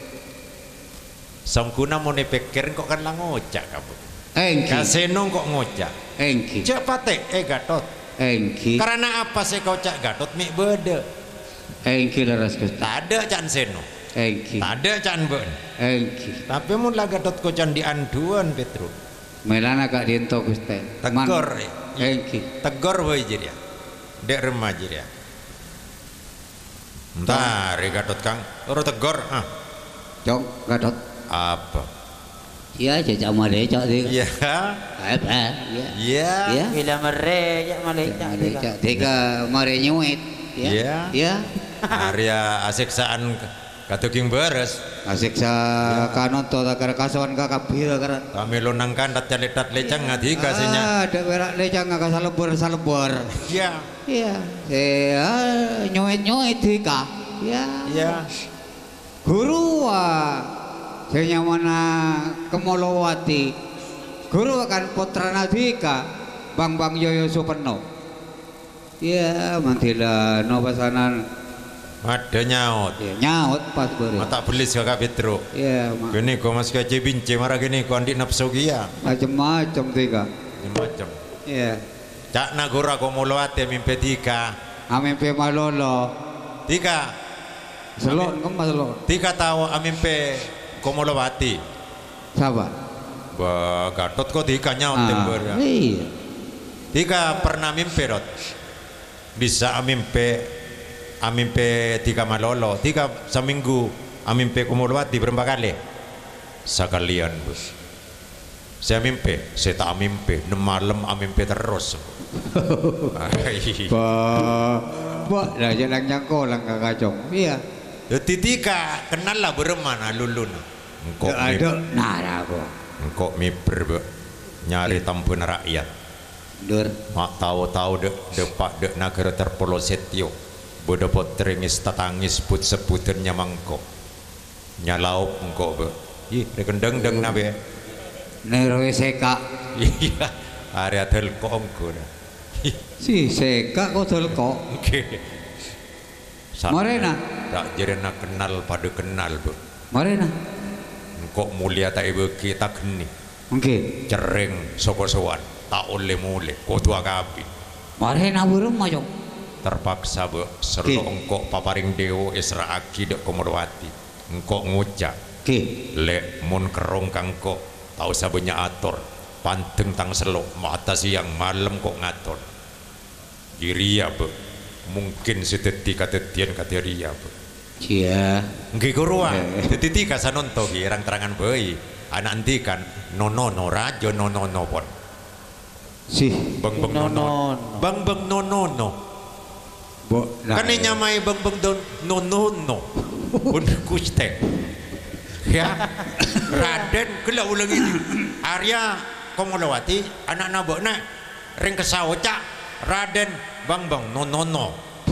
sangkuna mau pikir kok kan lah ngocak kamu. Engki. Kaseno kok ngocak. Engki. Cak pate eh Gatot. Engki. Karena apa sih kau cak Gatot mik bede? Engki leres Gusti. Tak ada can seno. Engki. Tak ada can ben. Engki. Tapi mun lah Gatot kau can di anduan Petro. Melana kak diento Gusti. Tegor. Engki. Tegor boy jadi ya. Dek remaja dia. Ntar Gatot Kang. Ora tegor ah. Cok Gatot. Apa? Iya cecak mare cok di. Iya. Apa? Iya. Iya. Iya. Bila mereka Malaysia. Cak tiga mare nyuit. Iya. Iya. Area asiksaan katuking beres. Asik sa kanon to takar kasuan ka kapira karan. Kami lunangkan dat letat lecang ngati kasihnya. Ah, ada berak lecang ka salebur salebur. Iya. Iya. Eh nyuit nyuit tika. Iya. Iya. Guru ah. Saya mana Kemolowati. Guru akan putra Nadika. Bang Bang Yoyo Supeno. Iya, mantila no pasanan. Ada nyaut. Ya, nyaut pas beri. Mata belis kakak Petro. Iya, mak. Gini kau masih kaji bince marah gini kau andi nafsu gia. Macam-macam tika. Macam. Iya. Cak nagura kau mulawati mimpi tika. Amin pe malolo. Tika. Selon kamu selon. Tika tahu amimpe kau mulawati. Siapa? Bah Gatot kau tika nyaut Ah, tember. iya. Tika pernah mimpi rot. Bisa amimpe amimpe tiga malolo. Tiga seminggu amimpe kumulwati berapa kali? Sekalian bos. Saya mimpi, saya tak mimpi. Nem malam amimpe terus. Ba, ba, dah jalan nyangko lang kakacong. Iya. Jadi tiga kenal lah beremana lulun. Engkau Ada nara ko. engkau miper be. Nyari tampun rakyat. Dur. Mak tahu-tahu dek depak dek negara terpolosetio. Bodopot teringis tatangis put seputennya mangkok. Nyalaup engkau be. Ih, rekendeng deng nabe. Nero seka. Iya, area telko engkau dah. Si seka ko telko. Oke. Marena. Tak jadi nak kenal pada kenal be. Marena. Engkau mulia tak ibu kita keni. Mungkin. Cereng sopo-soan. Tak oleh mule. Kau tua kapi. Marena burung majong. Terpaksa be. Serlo Ki. engkau paparing dewo Isra Aki dek Komodowati. Engkau ngucap. Ki. Le mun kerong kangko. Tahu sabenya atur. Panteng tang selok. Mata siang malam kok ngatur. Diria be. Mungkin seteti katetian kateria be. Cia. Nggih kuruang. Eh. Tetiti kasanonto gi rang terangan bayi. Anak antikan nono no rajo nono no pon. Si. Bang bang No, nono. no, no. Bang bang nono no. Bo. Kan nyamai bang bang don nono no. Pun kuste. Ya. Raden kela ulang ini. Arya Komolowati anak nabokna ring kesawoca Raden bang bang nono no.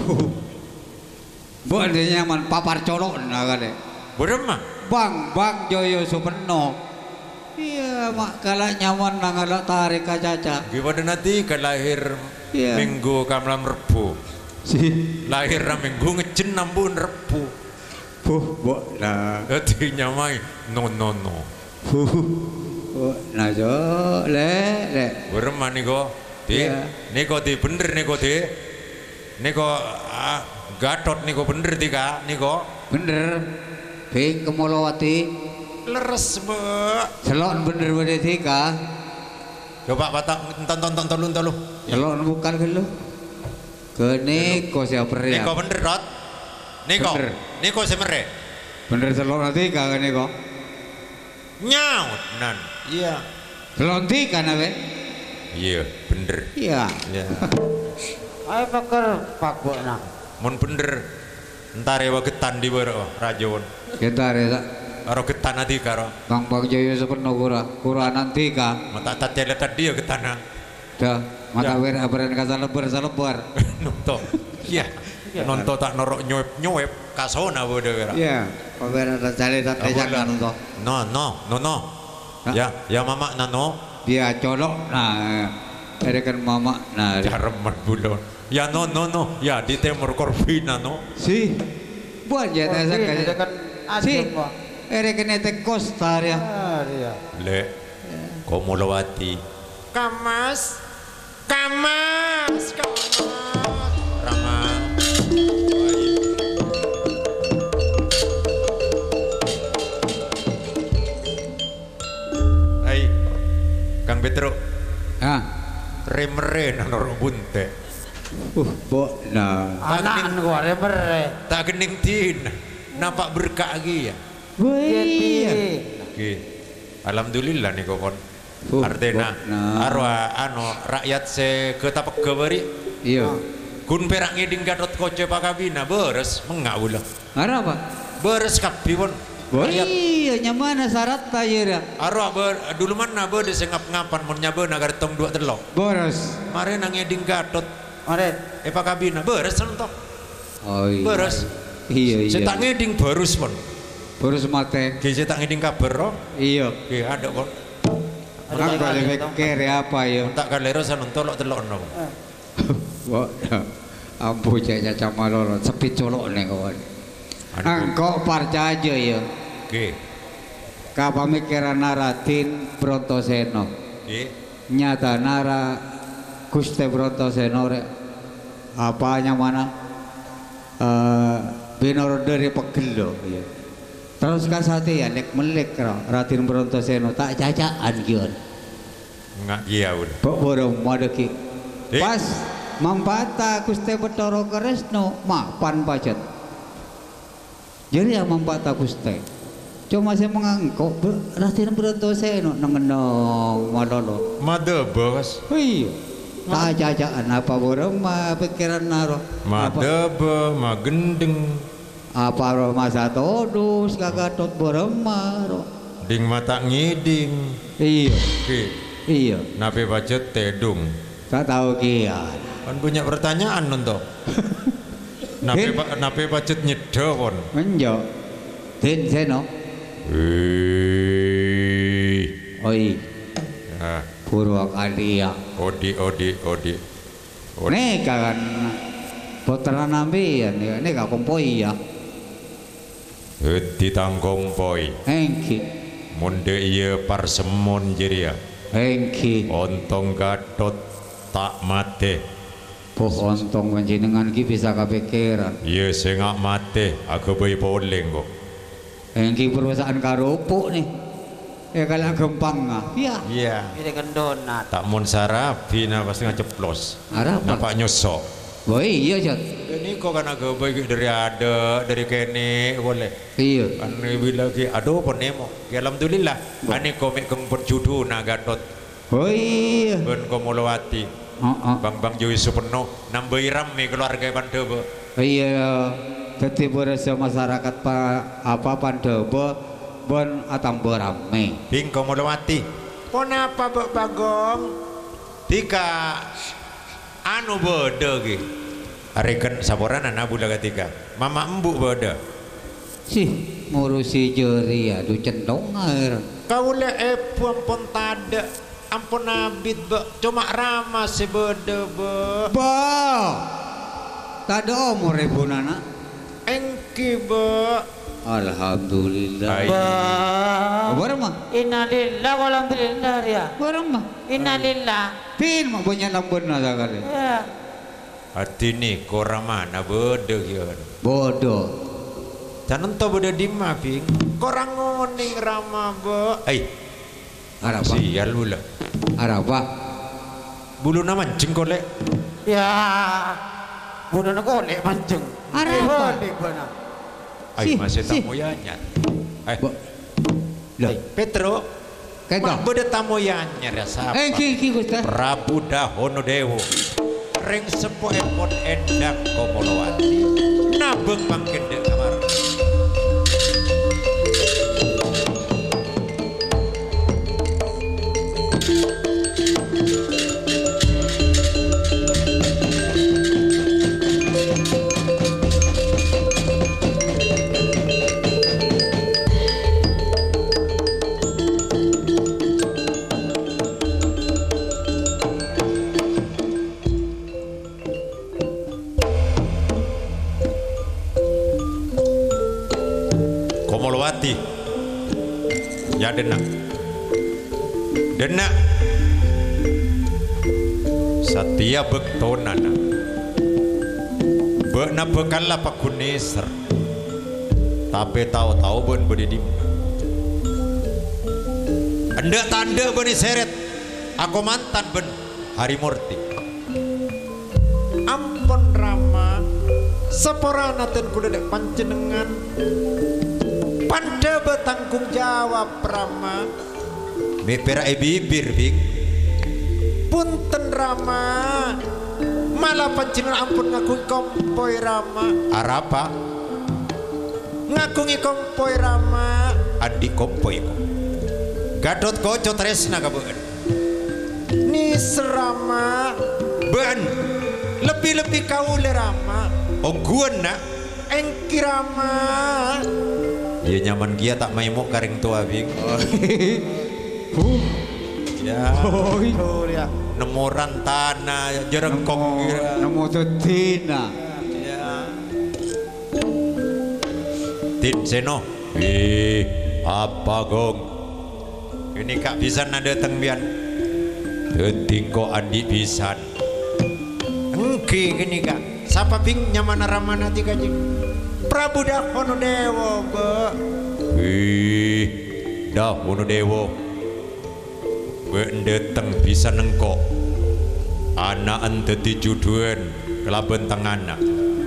Bo ada nyaman papar colok na kali. Berema. Bang Bang Joyo Supeno. Iya mak kalak nyaman nang alak tarik kacaca. Gimana nanti ke lahir Iya. minggu kamlam rebu. Si. Lahir minggu ngejen nambun rebu. Buh bo nah. Jadi nyamai no no no. Buh. Bo nah jo le le. Berema niko. Di, Iya. niko di bener niko di. Niko ah, Gatot niko bener tiga niko. Bener. Ping Kemolowati. Leres be. Selon bener bener tika. Coba batak enton enton enton enton lu. Selon bukan ke lu. Ke Niko siapa ya? Niko bener rot. Niko. Bener. Niko semere. Bener selon tika ke Niko. Nyaut nan. Iya. Selon tika nabe. Iya bener. Iya. Iya. Ayo pakar pak buat nak. Mun bener. Entar ewa getan di bawah rajon. Kita resa. Karo getan nanti karo. Bang Bang Joyo Supeno kura. Kura nanti ka. Mata tak lihat dia getana. Dah. Mata Ya. wer abren kasa lebar salebar. Nonton. Iya. Nonton tak norok nyuep nyuep kasona bodoh kira. Iya. Pamer ada cari tak jangan untuk. No no no no. Hah? Ya ya mama nano. Dia colok nah. Ada kan mama nah. Jareman bulon. Ya no no no, ya di Timur Corvina no. Si, buat ya Oh, saya ini kayak. dekat Si, Ajung, Pak. ere kene te Costa ya. Ah, iya. Le, Komolowati. Kamas, Kamas, Kamas. Rama. Hai, Kang Petro. Ah, Remere nang bunte. uh, bo, nah. Anak gua remere. Tak gening tin. Nampak berkah lagi ya. Wih, Oke. Alhamdulillah nih kokon. Uh, Artena bo- nah. arwah ano rakyat se ketapek keberi iya. kun perak ngiding gadot koce pakabina beres mengak ulah. Arah apa? Beres kapi pun. Rakyat Iya, nyamana syarat tayar ya. arwah ber, dulu mana berde sengap ngapan mun nyabeuna gar tong dua telok. Boros. Mare nang ngiding gadot Maren. e pakabina beres entok. Oh iya. Beres. Iya iya. Setak ngiding barus pun. Boros mate. Ki setak ngiding kabar ro. Iya. Ki ada pun. Orang kalau pikir apa ya? Tak kalero sanon tolok telok no. Wah, ampuh cek caca malolo, sepi colok nih kawan. Angkok parca aja ya. Oke. Kapamikiran naratin Brontoseno. Oke. Nyata nara Guste Brontoseno rek. Apanya mana? Eh, binor dari pegelo ya. Terus kasate ya nek melek ra Ratin Brontoseno tak cacaan gion. Enggak iya udah. Pok borong madeki. Eh? Pas mampata Guste Betoro Kresno mapan pacet. Jadi yang mampata Guste. Cuma saya mengangkok Ratin Brontoseno nengenong malolo. Made bos. Iya. Tak cacaan apa borong ma pikiran naro. Apa, Madebe, magendeng, apa ro masa todus kagatot borong maro. ding mata ngiding. Iya. Oke. Iya. Nape bacet tedung. Tak tahu kian. Kan punya pertanyaan nonton. Nape ba- nape bacet nyedo pon. Menjo. Tin seno. Hei. Oi. Ah, Purwakalia. odi odi odi. Odi. Neka kan putra nambian ya, neka kompoi ya. Edi tangkong poi. Engki, Munde iya parsemon jeria. engki. Ontong gatot tak mate. Poh ontong panjenengan ki bisa kepikiran. Iya sengak mate. Aku bayi poleng kok. Engki perusahaan karupuk nih. Ya kalau gempang ah. Iya. Iya. Ini kan donat. Tak mun sarapi na pasti ngaceplos. Arah apa? Nampak nyosok. Boy iya jat. Ini kok kan agak baik dari ada dari kene boleh. Iya. Kan bila ki aduh penemo. Ya alhamdulillah. Ani komik keng perjudu na Gatot. Oh iya. Ben Komolowati. Oh, oh. Bang Bang Joy Superno nambah rame keluarga Pandeba. Iya. Jadi berasa masyarakat pa, apa Pandeba bon atambah rame. Bing Komolowati. Kenapa Bok Bagong? Tika anu bodo ki. Arekan saboran anak budak ketiga. Mama embu bodo. Sih ngurusi jeri ya, du cendong air. Kau le epu ampun tada, ampun abid be, cuma ramah si bodo be. Ba, tak ada umur ibu nana. Engki be. Alhamdulillah. Hai. Bah. Barang mah, Innalillah walhamdulillah ya. barang mah. Innalillah. Pin mah punya lambun nasa kali. Ya. Hati ni korang mana bodo kian. Bodoh. Jangan tahu bodo di mafing. Korang ngoning ramah be. Ay, Arah apa? sial pula. Arah apa? Bulu nama mancing kolek. Ya. Bunuh nak golek mancung. Arah Eh, apa? boleh bana. Ay, Si, masih si. tamu yanyar. Ay, Bo, loh, ay, Petro. Kaya Mak bodo tamu yanyar ya siapa? eh ki ki gusta. Prabu Dahono Dewo ring sepo epon endang Komolowati nabeng mangkende kamar. Ya denak. Denak. Satia bektonana. Bekna bekal lah pakuneser. Tapi tahu-tahu ben bedidim. Anda tanda beni seret. Aku mantan ben Harimurti. Ampun Rama, seporanaten kuda dek panjenengan. Panda bertanggung jawab Rama. Mepera e bibir bing. Punten Rama. Malah panjenengan ampun ngakui kompoi Rama. Arapa? Ngakungi kompoi Rama. Andi kompoi ko. Gadot koco tresna kabuan. Nis Rama. Ben. Lebih-lebih kau le Rama. Ongguan nak. Engki Rama. Ya nyaman dia tak maimuk karing tua bing. Uh. Ya. Oh, ya. Nemoran tanah jerengkong kira. Nemu tetina. Ya. Tin seno. Eh, apa gong? Ini kak pisan ada tengbian. Tenting kok andi pisan. Engki gini kak. Sapa ping nyaman ramana tiga jing. Prabu Dahono Dewo be. Ih, Dahono Dewo. Bendeteng bisa nengkok anak ente tijuduan kelaben tengana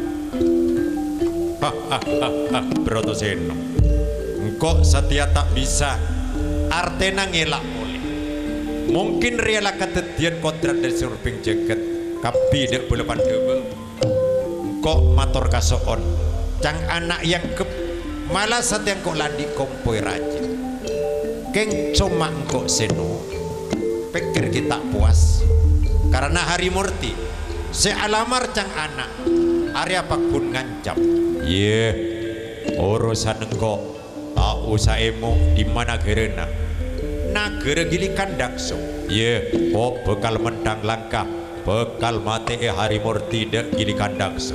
hahaha Broto Seno engkok setia tak bisa artena ngelak oleh mungkin rela ketetian kodrat dari surfing jaket kapi dek boleh pandebel engkok mator kasoon cang anak yang ke malah setia engkok landi kompoi rajin keng cuma engkok Seno pikir kita puas karena Harimurti sealamar cang anak Arya pakun ngancam ye yeah. Urusan engkau tak usah emo di mana gerena nagara gili kandakso ye yeah. Kok bekal mendang langkah bekal mate e Harimurti dek gili kandakso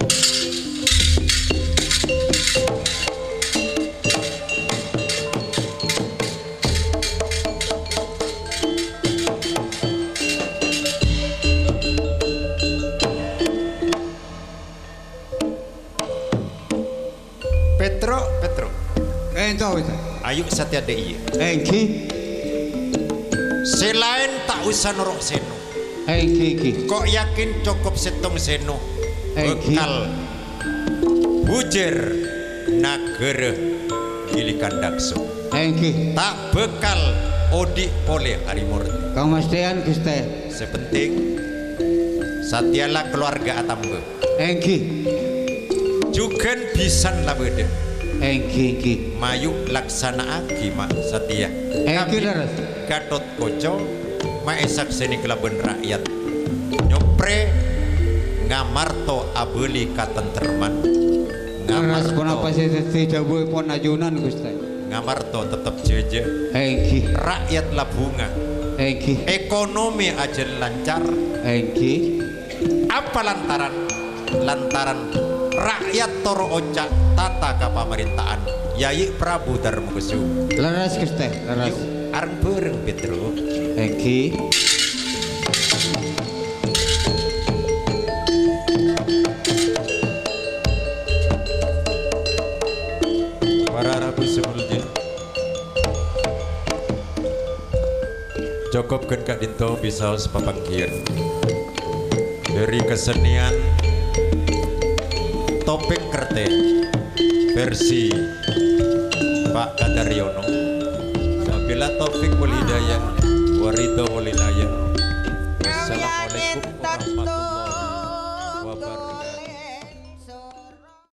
Petro, Petro. Ento wis. Ayo Satya Dei. Engki. Selain tak usah norok Seno. Engki ki. Kok yakin cukup setong Seno Engki. bekal bujer nagara Gili Kandakso. Engki. Tak bekal Odi oleh Harimurti. Kamastian Gusti. Sepenting Satyalah keluarga Atambe. Engki. Juga pisan lah beda. Engki ki. Mayu laksana aki mak Satya. Engki laras. Gatot Koco maesak seni kelaben rakyat. Nyopre ngamarto abeli katenterman. Laras kenapa Ngamarto, saya tidak boleh pon ajunan Gusti? ngamarto tetap jeje. Engki. Rakyat lah bunga. Engki. Ekonomi aja lancar. Engki. Apa lantaran? Lantaran rakyat toro ocak tata ke pemerintahan Yai Prabu Darmokesu. Laras Gusti, laras. Yuk areng bareng Petro. Engki. Para Rabu semulja. Cukup kan Kak Dinto bisa sepapangkir dari kesenian topeng kerte versi Pak Kadaryono. Bila taufik wal hidayah waridho wal inayah. Wassalamualaikum warahmatullahi